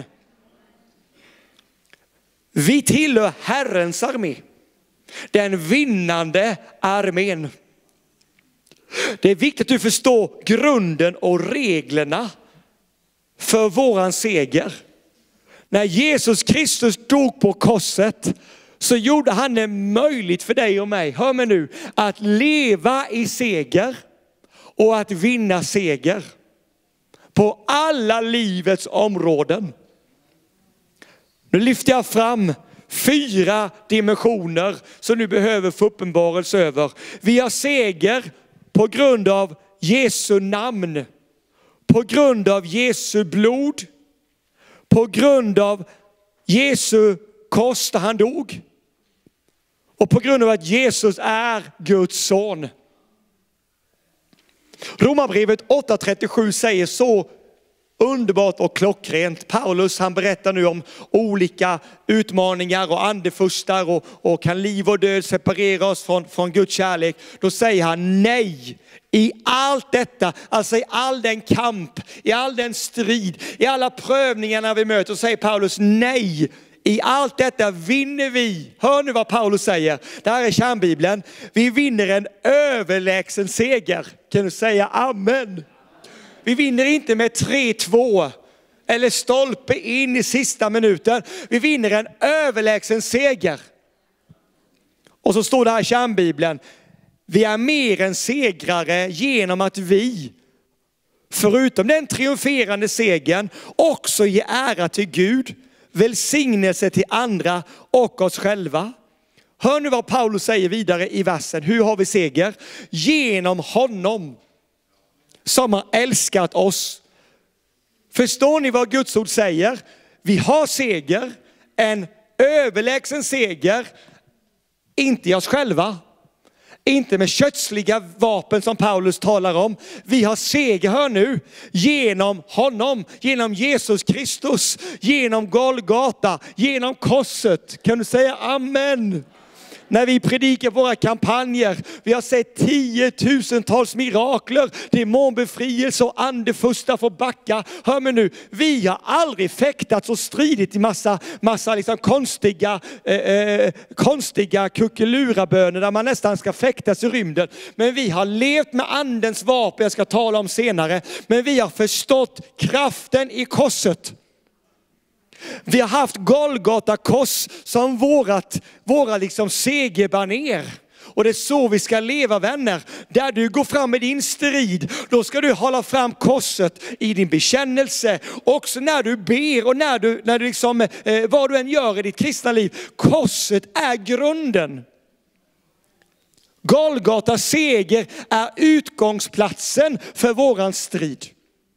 Vi tillhör Herrens armé. Den vinnande armén. Det är viktigt att du förstår grunden och reglerna för våran seger. När Jesus Kristus dog på korset så gjorde han det möjligt för dig och mig, hör mig nu, att leva i seger och att vinna seger på alla livets områden. Nu lyfter jag fram fyra dimensioner som du behöver få uppenbarelse över. Vi har seger på grund av Jesu namn, på grund av Jesu blod, på grund av Jesu kors där han dog och på grund av att Jesus är Guds son. Romarbrevet åtta trettiosju säger så underbart och klockrent. Paulus han berättar nu om olika utmaningar och andefustar och, och kan liv och död separera oss från, från Guds kärlek. Då säger han nej i allt detta, alltså i all den kamp, i all den strid, i alla prövningarna vi möter. Så säger Paulus nej. I allt detta vinner vi. Hör nu vad Paulus säger. Det här är kärnbibeln. Vi vinner en överlägsen seger. Kan du säga amen? Vi vinner inte med tre två eller stolpe in i sista minuten. Vi vinner en överlägsen seger. Och så står det här i kärnbibeln. Vi är mer än segrare genom att vi, förutom den triumferande segern, också ger ära till Gud, välsignelse till andra och oss själva. Hör nu vad Paulus säger vidare i versen. Hur har vi seger? Genom honom som har älskat oss. Förstår ni vad Guds ord säger? Vi har seger, en överlägsen seger, inte i oss själva. Inte med kötsliga vapen som Paulus talar om. Vi har seger, hör nu, genom honom, genom Jesus Kristus, genom Golgata, genom korset. Kan du säga amen? När vi predikar våra kampanjer, vi har sett tiotusentals mirakler, demonbefrielse och andefustar får backa. Hör mig nu, vi har aldrig fäktats och stridit i massa, massa liksom konstiga, eh, konstiga kuckeluraböner där man nästan ska fäktas i rymden. Men vi har levt med andens vapen, jag ska tala om senare. Men vi har förstått kraften i korset. Vi har haft Golgata kors som vårat, våra liksom segerbaner. Och det är så vi ska leva, vänner. Där du går fram med din strid, då ska du hålla fram korset i din bekännelse. Också när du ber och när du, när du liksom, eh, vad du än gör i ditt kristna liv. Korset är grunden. Golgata seger är utgångsplatsen för våran strid.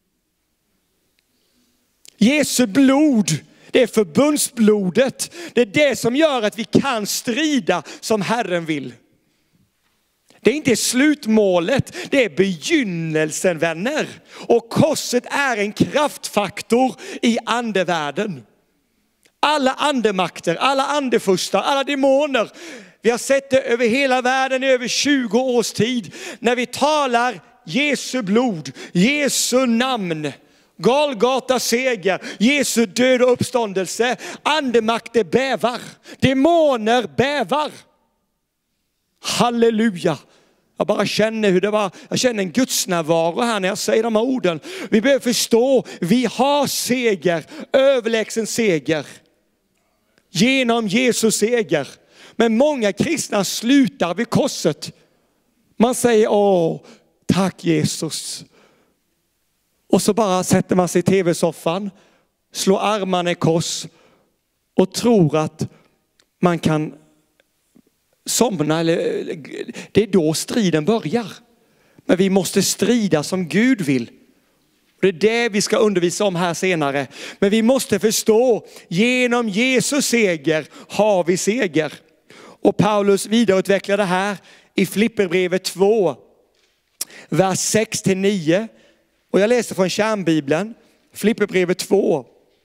Jesu blod, det är förbundsblodet. Det är det som gör att vi kan strida som Herren vill. Det är inte slutmålet, det är begynnelsen, vänner. Och korset är en kraftfaktor i andevärlden. Alla andemakter, alla andefustar, alla demoner. Vi har sett det över hela världen i över tjugo års tid. När vi talar Jesu blod, Jesu namn, Golgata seger, Jesu död och uppståndelse. Andemakter bävar, demoner bävar. Halleluja. Jag bara känner hur det var. Jag känner en Guds närvaro här när jag säger de här orden. Vi behöver förstå, vi har seger, överlägsen seger. Genom Jesus seger. Men många kristna slutar vid korset. Man säger, åh, tack Jesus. Och så bara sätter man sig i tv-soffan, slår armarna i kors och tror att man kan somna. Eller, det är då striden börjar. Men vi måste strida som Gud vill. Det är det vi ska undervisa om här senare. Men vi måste förstå, genom Jesus seger har vi seger. Och Paulus vidareutvecklar det här i Filipperbrevet två, vers sex till nio. Och jag läser från Kärnbibeln, Filipperbrevet två.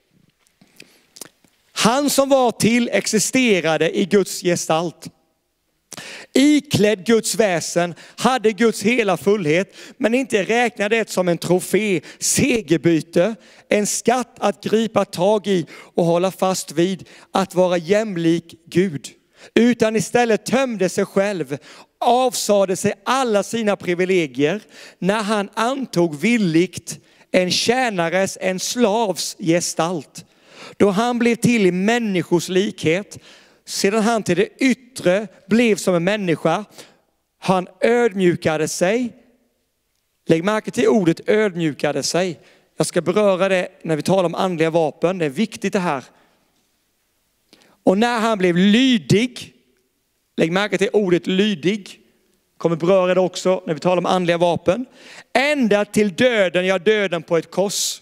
Han som var till existerade i Guds gestalt. Iklädd Guds väsen, hade Guds hela fullhet, men inte räknade det som en trofé, segerbyte, en skatt att gripa tag i och hålla fast vid, att vara jämlik Gud. Utan istället tömde sig själv, avsade sig alla sina privilegier när han antog villigt en tjänares, en slavs gestalt. Då han blev till i människors likhet, sedan han till det yttre blev som en människa, han ödmjukade sig. Lägg märke till ordet ödmjukade sig. Jag ska beröra det när vi talar om andliga vapen. Det är viktigt det här. Och när han blev lydig, lägg märke till ordet lydig. Kommer beröra det också när vi talar om andliga vapen. Ända till döden, ja döden på ett kors.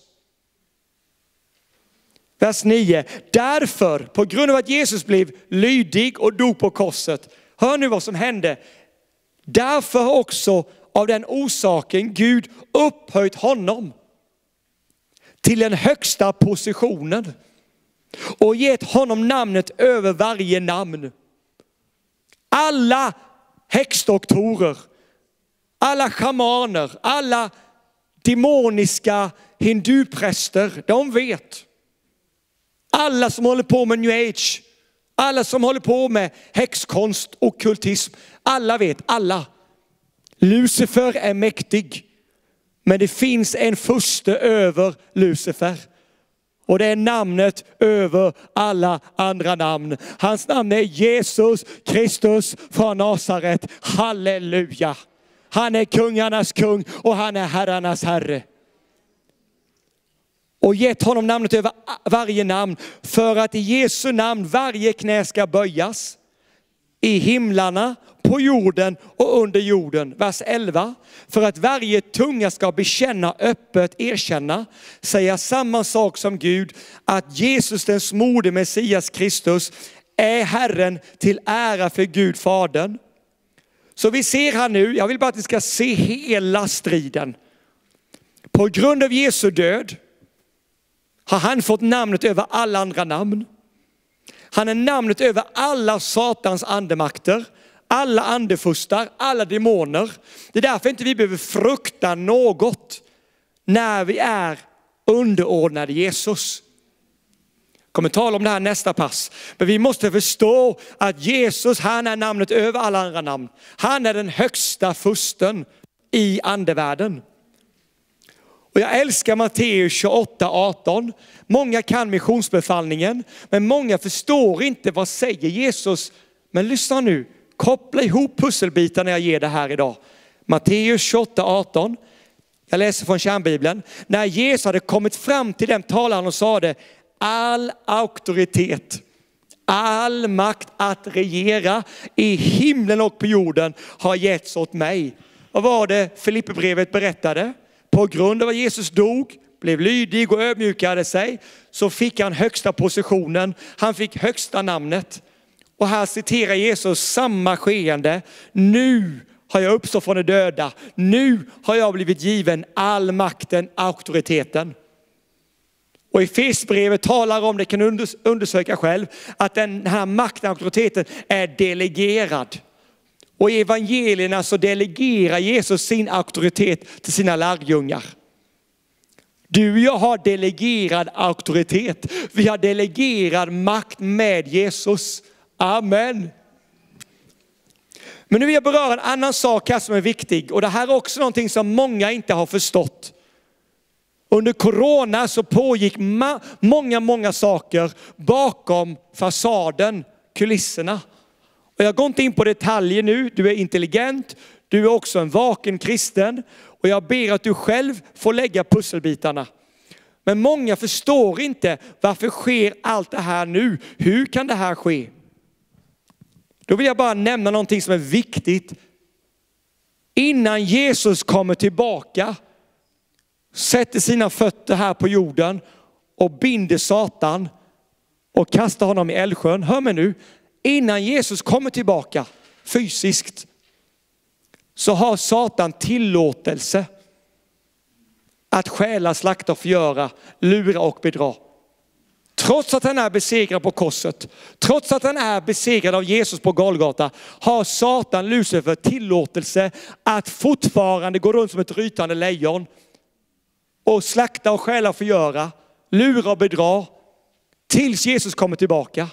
Vers nio. Därför, på grund av att Jesus blev lydig och dog på korset. Hör nu vad som hände. Därför också av den orsaken Gud upphöjt honom till den högsta positionen. Och gett honom namnet över varje namn. Alla häxdoktorer, alla schamaner, alla demoniska hindupräster, de vet. Alla som håller på med new age, alla som håller på med häxkonst och ockultism, alla vet, alla. Lucifer är mäktig, men det finns en furste över Lucifer. Och det är namnet över alla andra namn. Hans namn är Jesus Kristus från Nasaret. Halleluja. Han är kungarnas kung och han är herrarnas herre. Och gett honom namnet över varje namn, för att i Jesu namn varje knä ska böjas. I himlarna, på jorden och under jorden. Vers elva. För att varje tunga ska bekänna, öppet erkänna, säga samma sak som Gud, att Jesus den smorde Messias Kristus är Herren, till ära för Gud Fadern. Så vi ser här nu, jag vill bara att ni ska se hela striden. På grund av Jesu död har han fått namnet över alla andra namn. Han är namnet över alla satans andemakter, alla andefustar, alla demoner. Det är därför inte vi behöver frukta något när vi är underordnade Jesus. Jag kommer tala om det här nästa pass. Men vi måste förstå att Jesus, han är namnet över alla andra namn. Han är den högsta fursten i andevärlden. Och jag älskar Matteus tjugoåtta arton. Många kan missionsbefallningen, men många förstår inte vad säger Jesus. Men lyssna nu, koppla ihop pusselbitarna när jag ger det här idag. Matteus tjugoåtta arton. Jag läser från Kärnbibeln. När Jesus hade kommit fram till den talaren och sa det: all auktoritet, all makt att regera i himlen och på jorden har getts åt mig. Vad var det Filipperbrevet berättade? På grund av att Jesus dog, blev lydig och ödmjukade sig, så fick han högsta positionen. Han fick högsta namnet. Och här citerar Jesus samma skeende. Nu har jag uppstått från de döda. Nu har jag blivit given all makten, auktoriteten. Och i Efesierbrevet talar om, det kan du undersöka själv, att den här makten, auktoriteten är delegerad. Och i evangelierna så delegerar Jesus sin auktoritet till sina lärjungar. Du och jag har delegerad auktoritet. Vi har delegerad makt med Jesus. Amen. Men nu vill jag beröra en annan sak här som är viktig. Och det här är också någonting som många inte har förstått. Under corona så pågick ma- många, många saker bakom fasaden, kulisserna. Och jag går inte in på detaljer nu. Du är intelligent. Du är också en vaken kristen. Och jag ber att du själv får lägga pusselbitarna. Men många förstår inte varför sker allt det här nu. Hur kan det här ske? Då vill jag bara nämna någonting som är viktigt. Innan Jesus kommer tillbaka, sätter sina fötter här på jorden och binder Satan och kastar honom i Älvsjön. Hör mig nu. Innan Jesus kommer tillbaka fysiskt så har Satan tillåtelse att stjäla, slakta och förgöra, lura och bedra. Trots att han är besegrad på korset, trots att han är besegrad av Jesus på Golgata, har Satan, Lucifer, tillåtelse att fortfarande gå runt som ett rytande lejon och slakta och stjäla och förgöra, lura och bedra tills Jesus kommer tillbaka.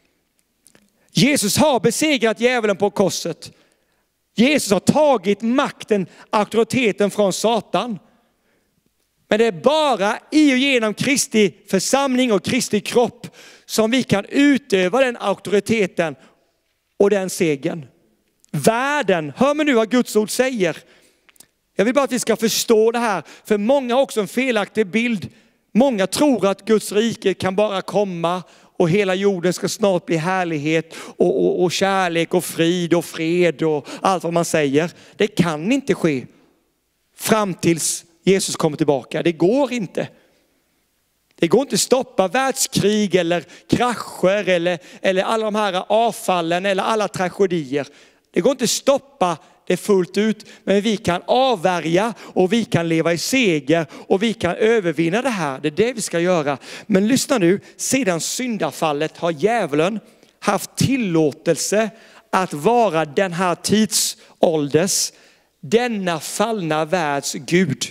Jesus har besegrat djävulen på korset. Jesus har tagit makten, auktoriteten från Satan. Men det är bara i och genom Kristi församling och Kristi kropp som vi kan utöva den auktoriteten och den segern. Världen, hör mig nu vad Guds ord säger. Jag vill bara att vi ska förstå det här. För många har också en felaktig bild. Många tror att Guds rike kan bara komma och hela jorden ska snart bli härlighet och, och, och kärlek och frid och fred och allt vad man säger. Det kan inte ske fram tills Jesus kommer tillbaka. Det går inte. Det går inte att stoppa världskrig eller krascher eller, eller alla de här avfallen eller alla tragedier. Det går inte att stoppa det fullt ut, men vi kan avvärja och vi kan leva i seger och vi kan övervinna det här. Det är det vi ska göra. Men lyssna nu, sedan syndafallet har djävulen haft tillåtelse att vara den här tidsålders, denna fallna världs Gud.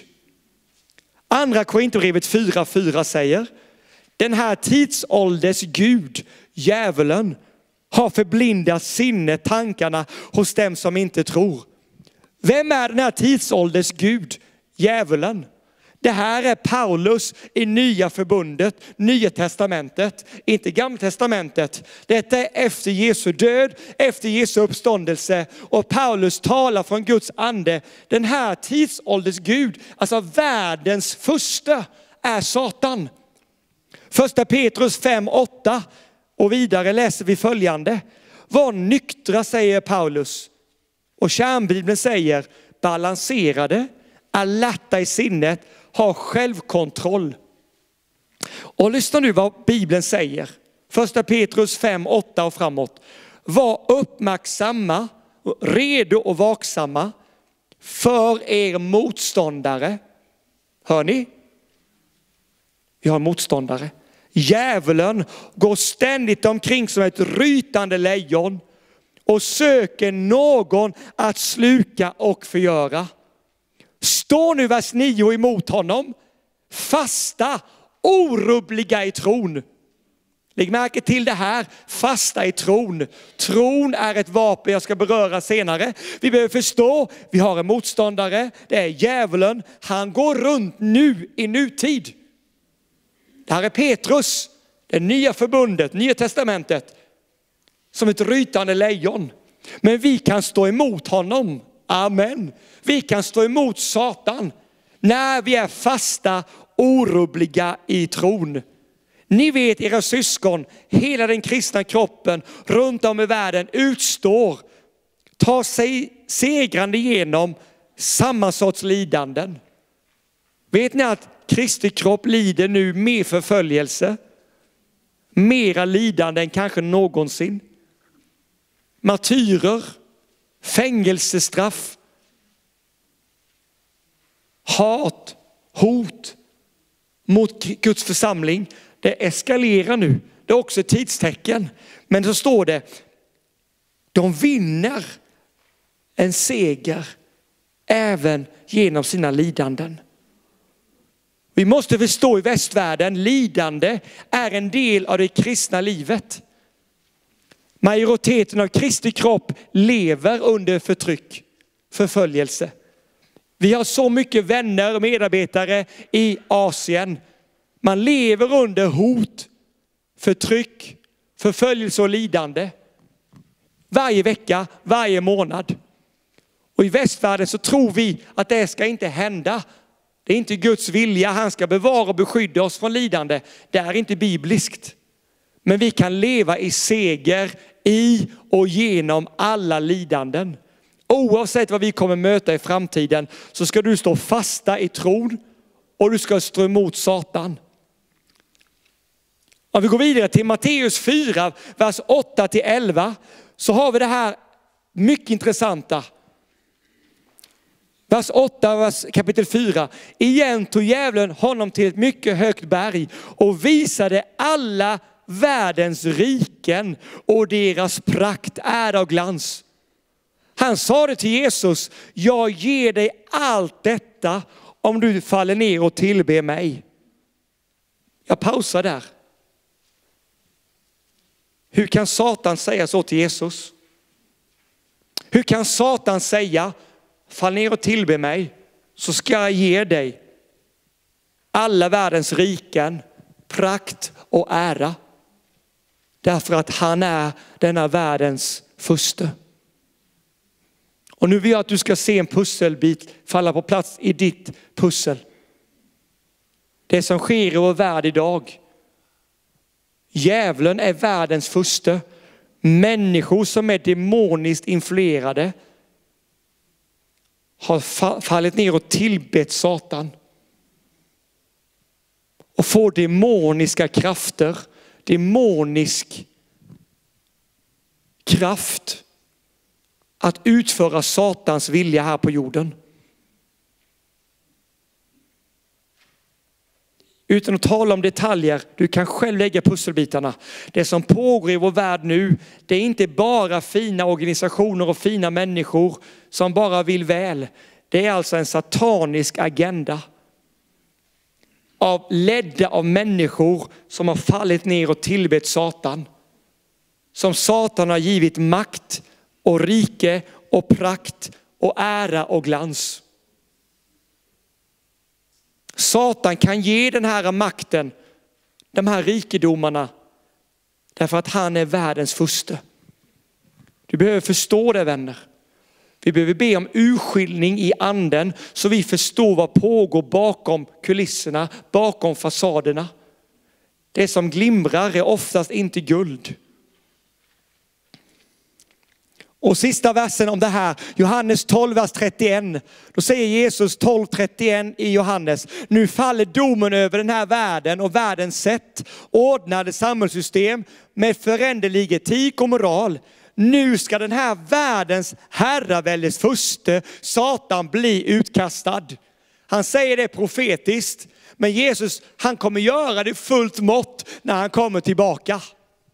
Andra Korinthierbrevet fyra fyra säger, den här tidsålders Gud, djävulen, har förblindat sinnet, tankarna hos dem som inte tror. Vem är den här tidsålders Gud? Djävulen. Det här är Paulus i nya förbundet, nya testamentet, inte gamla testamentet. Detta är efter Jesu död, efter Jesu uppståndelse. Och Paulus talar från Guds ande. Den här tidsålders Gud, alltså världens första, är Satan. Första Petrus fem åtta. Och vidare läser vi följande. Var nyktra, säger Paulus. Och kärnbibeln säger balanserade, alerta i sinnet, ha självkontroll. Och lyssna nu vad Bibeln säger. Första Petrus fem åtta och framåt. Var uppmärksamma, redo och vaksamma för er motståndare. Hör ni? Vi har motståndare. Djävulen går ständigt omkring som ett rytande lejon och söker någon att sluka och förgöra. Står nu vers nio emot honom, fasta, orubbliga i tron. Lägg märke till det här, fasta i tron. Tron är ett vapen jag ska beröra senare. Vi behöver förstå, vi har en motståndare, det är djävulen. Han går runt nu i nutid. Det här är Petrus, det nya förbundet, nya testamentet, som ett rytande lejon. Men vi kan stå emot honom. Amen. Vi kan stå emot Satan när vi är fasta, orubbliga i tron. Ni vet, era syskon, hela den kristna kroppen runt om i världen utstår, tar sig segrande igenom samma sorts lidanden. Vet ni att Kristi kropp lider nu mer förföljelse, mera lidande än kanske någonsin. Martyrer, fängelsestraff, hat, hot mot Guds församling. Det eskalerar nu. Det är också ett tidstecken. Men så står det, de vinner en seger även genom sina lidanden. Vi måste förstå i västvärlden, lidande är en del av det kristna livet. Majoriteten av Kristi kropp lever under förtryck, förföljelse. Vi har så mycket vänner och medarbetare i Asien. Man lever under hot, förtryck, förföljelse och lidande. Varje vecka, varje månad. Och i västvärlden så tror vi att det ska inte hända. Det är inte Guds vilja. Han ska bevara och beskydda oss från lidande. Det är inte bibliskt. Men vi kan leva i seger i och genom alla lidanden. Oavsett vad vi kommer möta i framtiden så ska du stå fasta i tron och du ska stå emot Satan. Om vi går vidare till Matteus fyra, vers åtta till elva, så har vi det här mycket intressanta. Vers åtta, vers kapitel fyra. Igen tog djävulen honom till ett mycket högt berg och visade alla världens riken och deras prakt, ära och glans. Han sa det till Jesus: jag ger dig allt detta om du faller ner och tillber mig. Jag pausar där. Hur kan Satan säga så till Jesus? Hur kan Satan säga: fall ner och tillbe mig så ska jag ge dig alla världens riken, prakt och ära. Därför att han är denna världens furste. Och nu vill jag att du ska se en pusselbit falla på plats i ditt pussel. Det som sker i vår värld idag. Djävulen är världens furste. Människor som är demoniskt influerade har fallit ner och tillbett Satan. Och får demoniska krafter, demonisk kraft att utföra Satans vilja här på jorden. Utan att tala om detaljer, du kan själv lägga pusselbitarna. Det som pågår i vår värld nu, det är inte bara fina organisationer och fina människor som bara vill väl. Det är alltså en satanisk agenda. Av, ledda av människor som har fallit ner och tillbett Satan. Som Satan har givit makt och rike och prakt och ära och glans. Satan kan ge den här makten, de här rikedomarna, därför att han är världens furste. Du behöver förstå det, vänner. Vi behöver be om urskiljning i anden så vi förstår vad pågår bakom kulisserna, bakom fasaderna. Det som glimrar är oftast inte guld. Och sista versen om det här, Johannes tolv, vers trettioen. Då säger Jesus tolv trettioen i Johannes: nu faller domen över den här världen och världens sätt, ordnade samhällssystem med föränderlig etik och moral. Nu ska den här världens herraväldes furste, Satan, bli utkastad. Han säger det profetiskt, men Jesus, han kommer göra det fullt mått när han kommer tillbaka.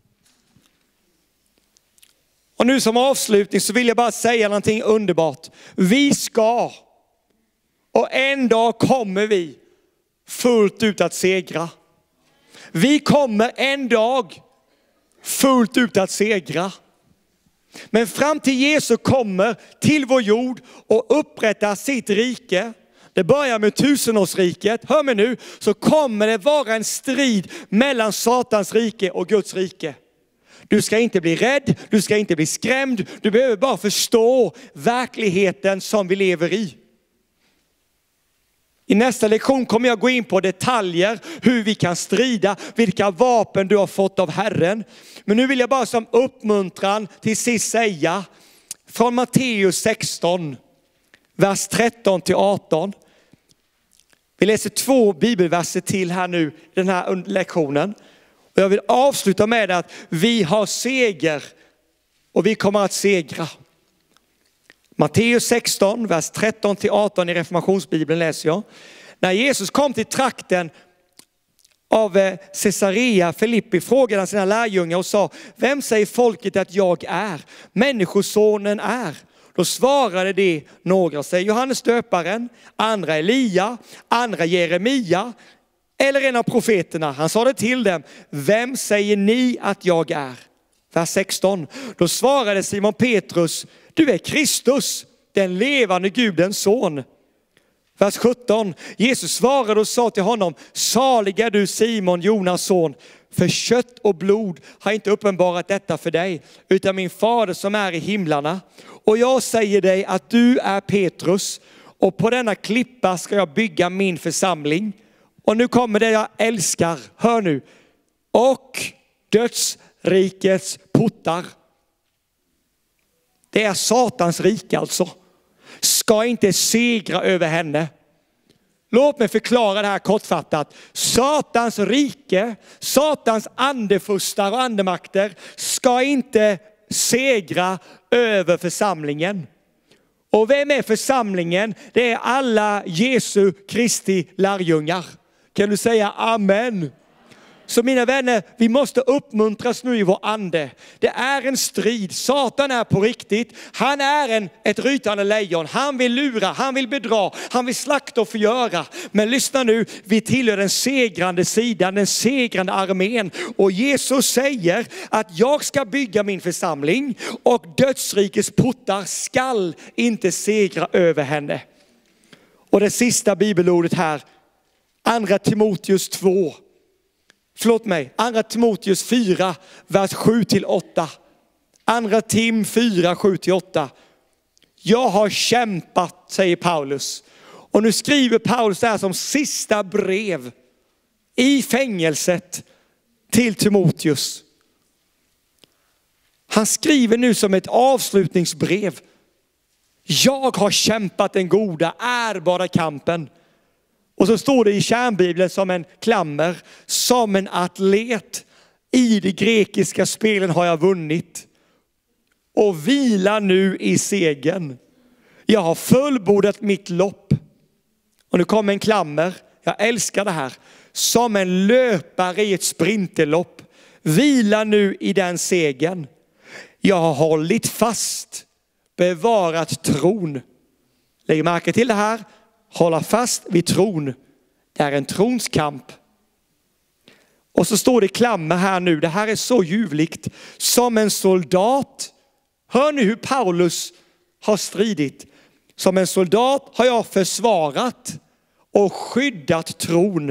Och nu som avslutning så vill jag bara säga någonting underbart. Vi ska, och en dag kommer vi fullt ut att segra. Vi kommer en dag fullt ut att segra. Men fram till Jesus kommer till vår jord och upprättar sitt rike. Det börjar med tusenårsriket. Hör mig nu, så kommer det vara en strid mellan Satans rike och Guds rike. Du ska inte bli rädd, du ska inte bli skrämd. Du behöver bara förstå verkligheten som vi lever i. I nästa lektion kommer jag gå in på detaljer, hur vi kan strida, vilka vapen du har fått av Herren. Men nu vill jag bara som uppmuntran till sist säga, från Matteus sexton, vers tretton till arton. Vi läser två bibelverser till här nu i den här lektionen. Och jag vill avsluta med att vi har seger och vi kommer att segra. Matteus sexton, vers tretton till arton i reformationsbibeln läser jag. När Jesus kom till trakten av Caesarea Filippi frågade han sina lärjungar och sa: vem säger folket att jag är? Människosonen är. Då svarade de, några säger Johannes döparen, andra Elia, andra Jeremia eller en av profeterna. Han sa det till dem: vem säger ni att jag är? Vers sexton. Då svarade Simon Petrus, du är Kristus, den levande Gudens son. Vers sjutton. Jesus svarade och sa till honom, salig är du Simon, Jonas son. För kött och blod har inte uppenbarat detta för dig, utan min fader som är i himlarna. Och jag säger dig att du är Petrus, och på denna klippa ska jag bygga min församling. Och nu kommer det jag älskar, hör nu. Och dödsrikets portar. Det är Satans rike alltså. Ska inte segra över henne. Låt mig förklara det här kortfattat. Satans rike, Satans andefustar och andemakter ska inte segra över församlingen. Och vem är församlingen? Det är alla Jesu Kristi lärjungar. Kan du säga amen? Så mina vänner, vi måste uppmuntras nu i vår ande. Det är en strid. Satan är på riktigt. Han är en, ett rytande lejon. Han vill lura, han vill bedra, han vill slakta och förgöra. Men lyssna nu, vi tillhör den segrande sidan, den segrande armén. Och Jesus säger att jag ska bygga min församling och dödsrikets portar skall inte segra över henne. Och det sista bibelordet här, andra Timoteus två. Förlåt mig, andra Timoteus fyra, vers sju till åtta. Andra Tim fyra, sju till åtta. Jag har kämpat, säger Paulus. Och nu skriver Paulus det här som sista brev i fängelset till Timoteus. Han skriver nu som ett avslutningsbrev. Jag har kämpat den goda, ärbara kampen. Och så står det i kärnbibeln som en klammer, som en atlet. I de grekiska spelen har jag vunnit. Och vila nu i segern. Jag har fullbordat mitt lopp. Och nu kommer en klammer, jag älskar det här. Som en löpare i ett sprinterlopp. Vila nu i den segern. Jag har hållit fast, bevarat tron. Lägg märke till det här. Hålla fast vid tron. Det är en tronskamp. Och så står det klammer här nu. Det här är så ljuvligt. Som en soldat. Hör ni hur Paulus har stridit. Som en soldat har jag försvarat och skyddat tron.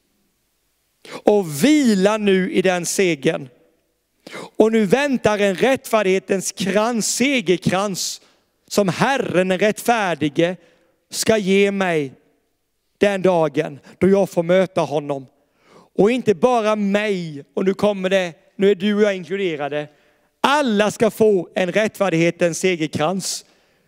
Och vila nu i den segern. Och nu väntar en rättfärdighetens krans, segerkrans. Som Herren, den rättfärdige, ska ge mig den dagen då jag får möta honom. Och inte bara mig, och nu kommer det, nu är du och jag inkluderade. Alla ska få en rättfärdighetens segerkrans.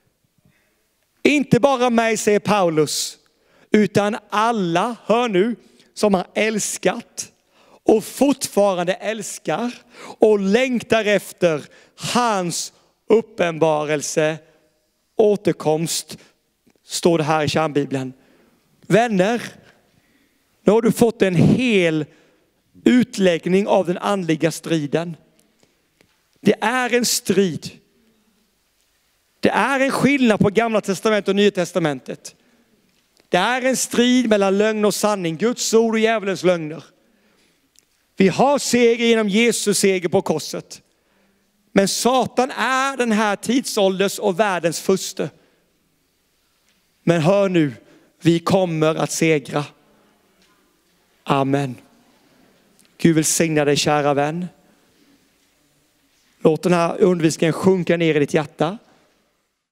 Inte bara mig, säger Paulus, utan alla, hör nu, som har älskat och fortfarande älskar och längtar efter hans uppenbarelse, återkomst. Står det här i kärnbibeln. Vänner, nu har du fått en hel utläggning av den andliga striden. Det är en strid. Det är en skillnad på Gamla testamentet och Nya testamentet. Det är en strid mellan lögn och sanning, Guds ord och djävulens lögner. Vi har seger genom Jesus seger på korset. Men Satan är den här tidsålders och världens furste. Men hör nu, vi kommer att segra. Amen. Gud välsigna dig, kära vän. Låt den här undervisningen sjunka ner i ditt hjärta.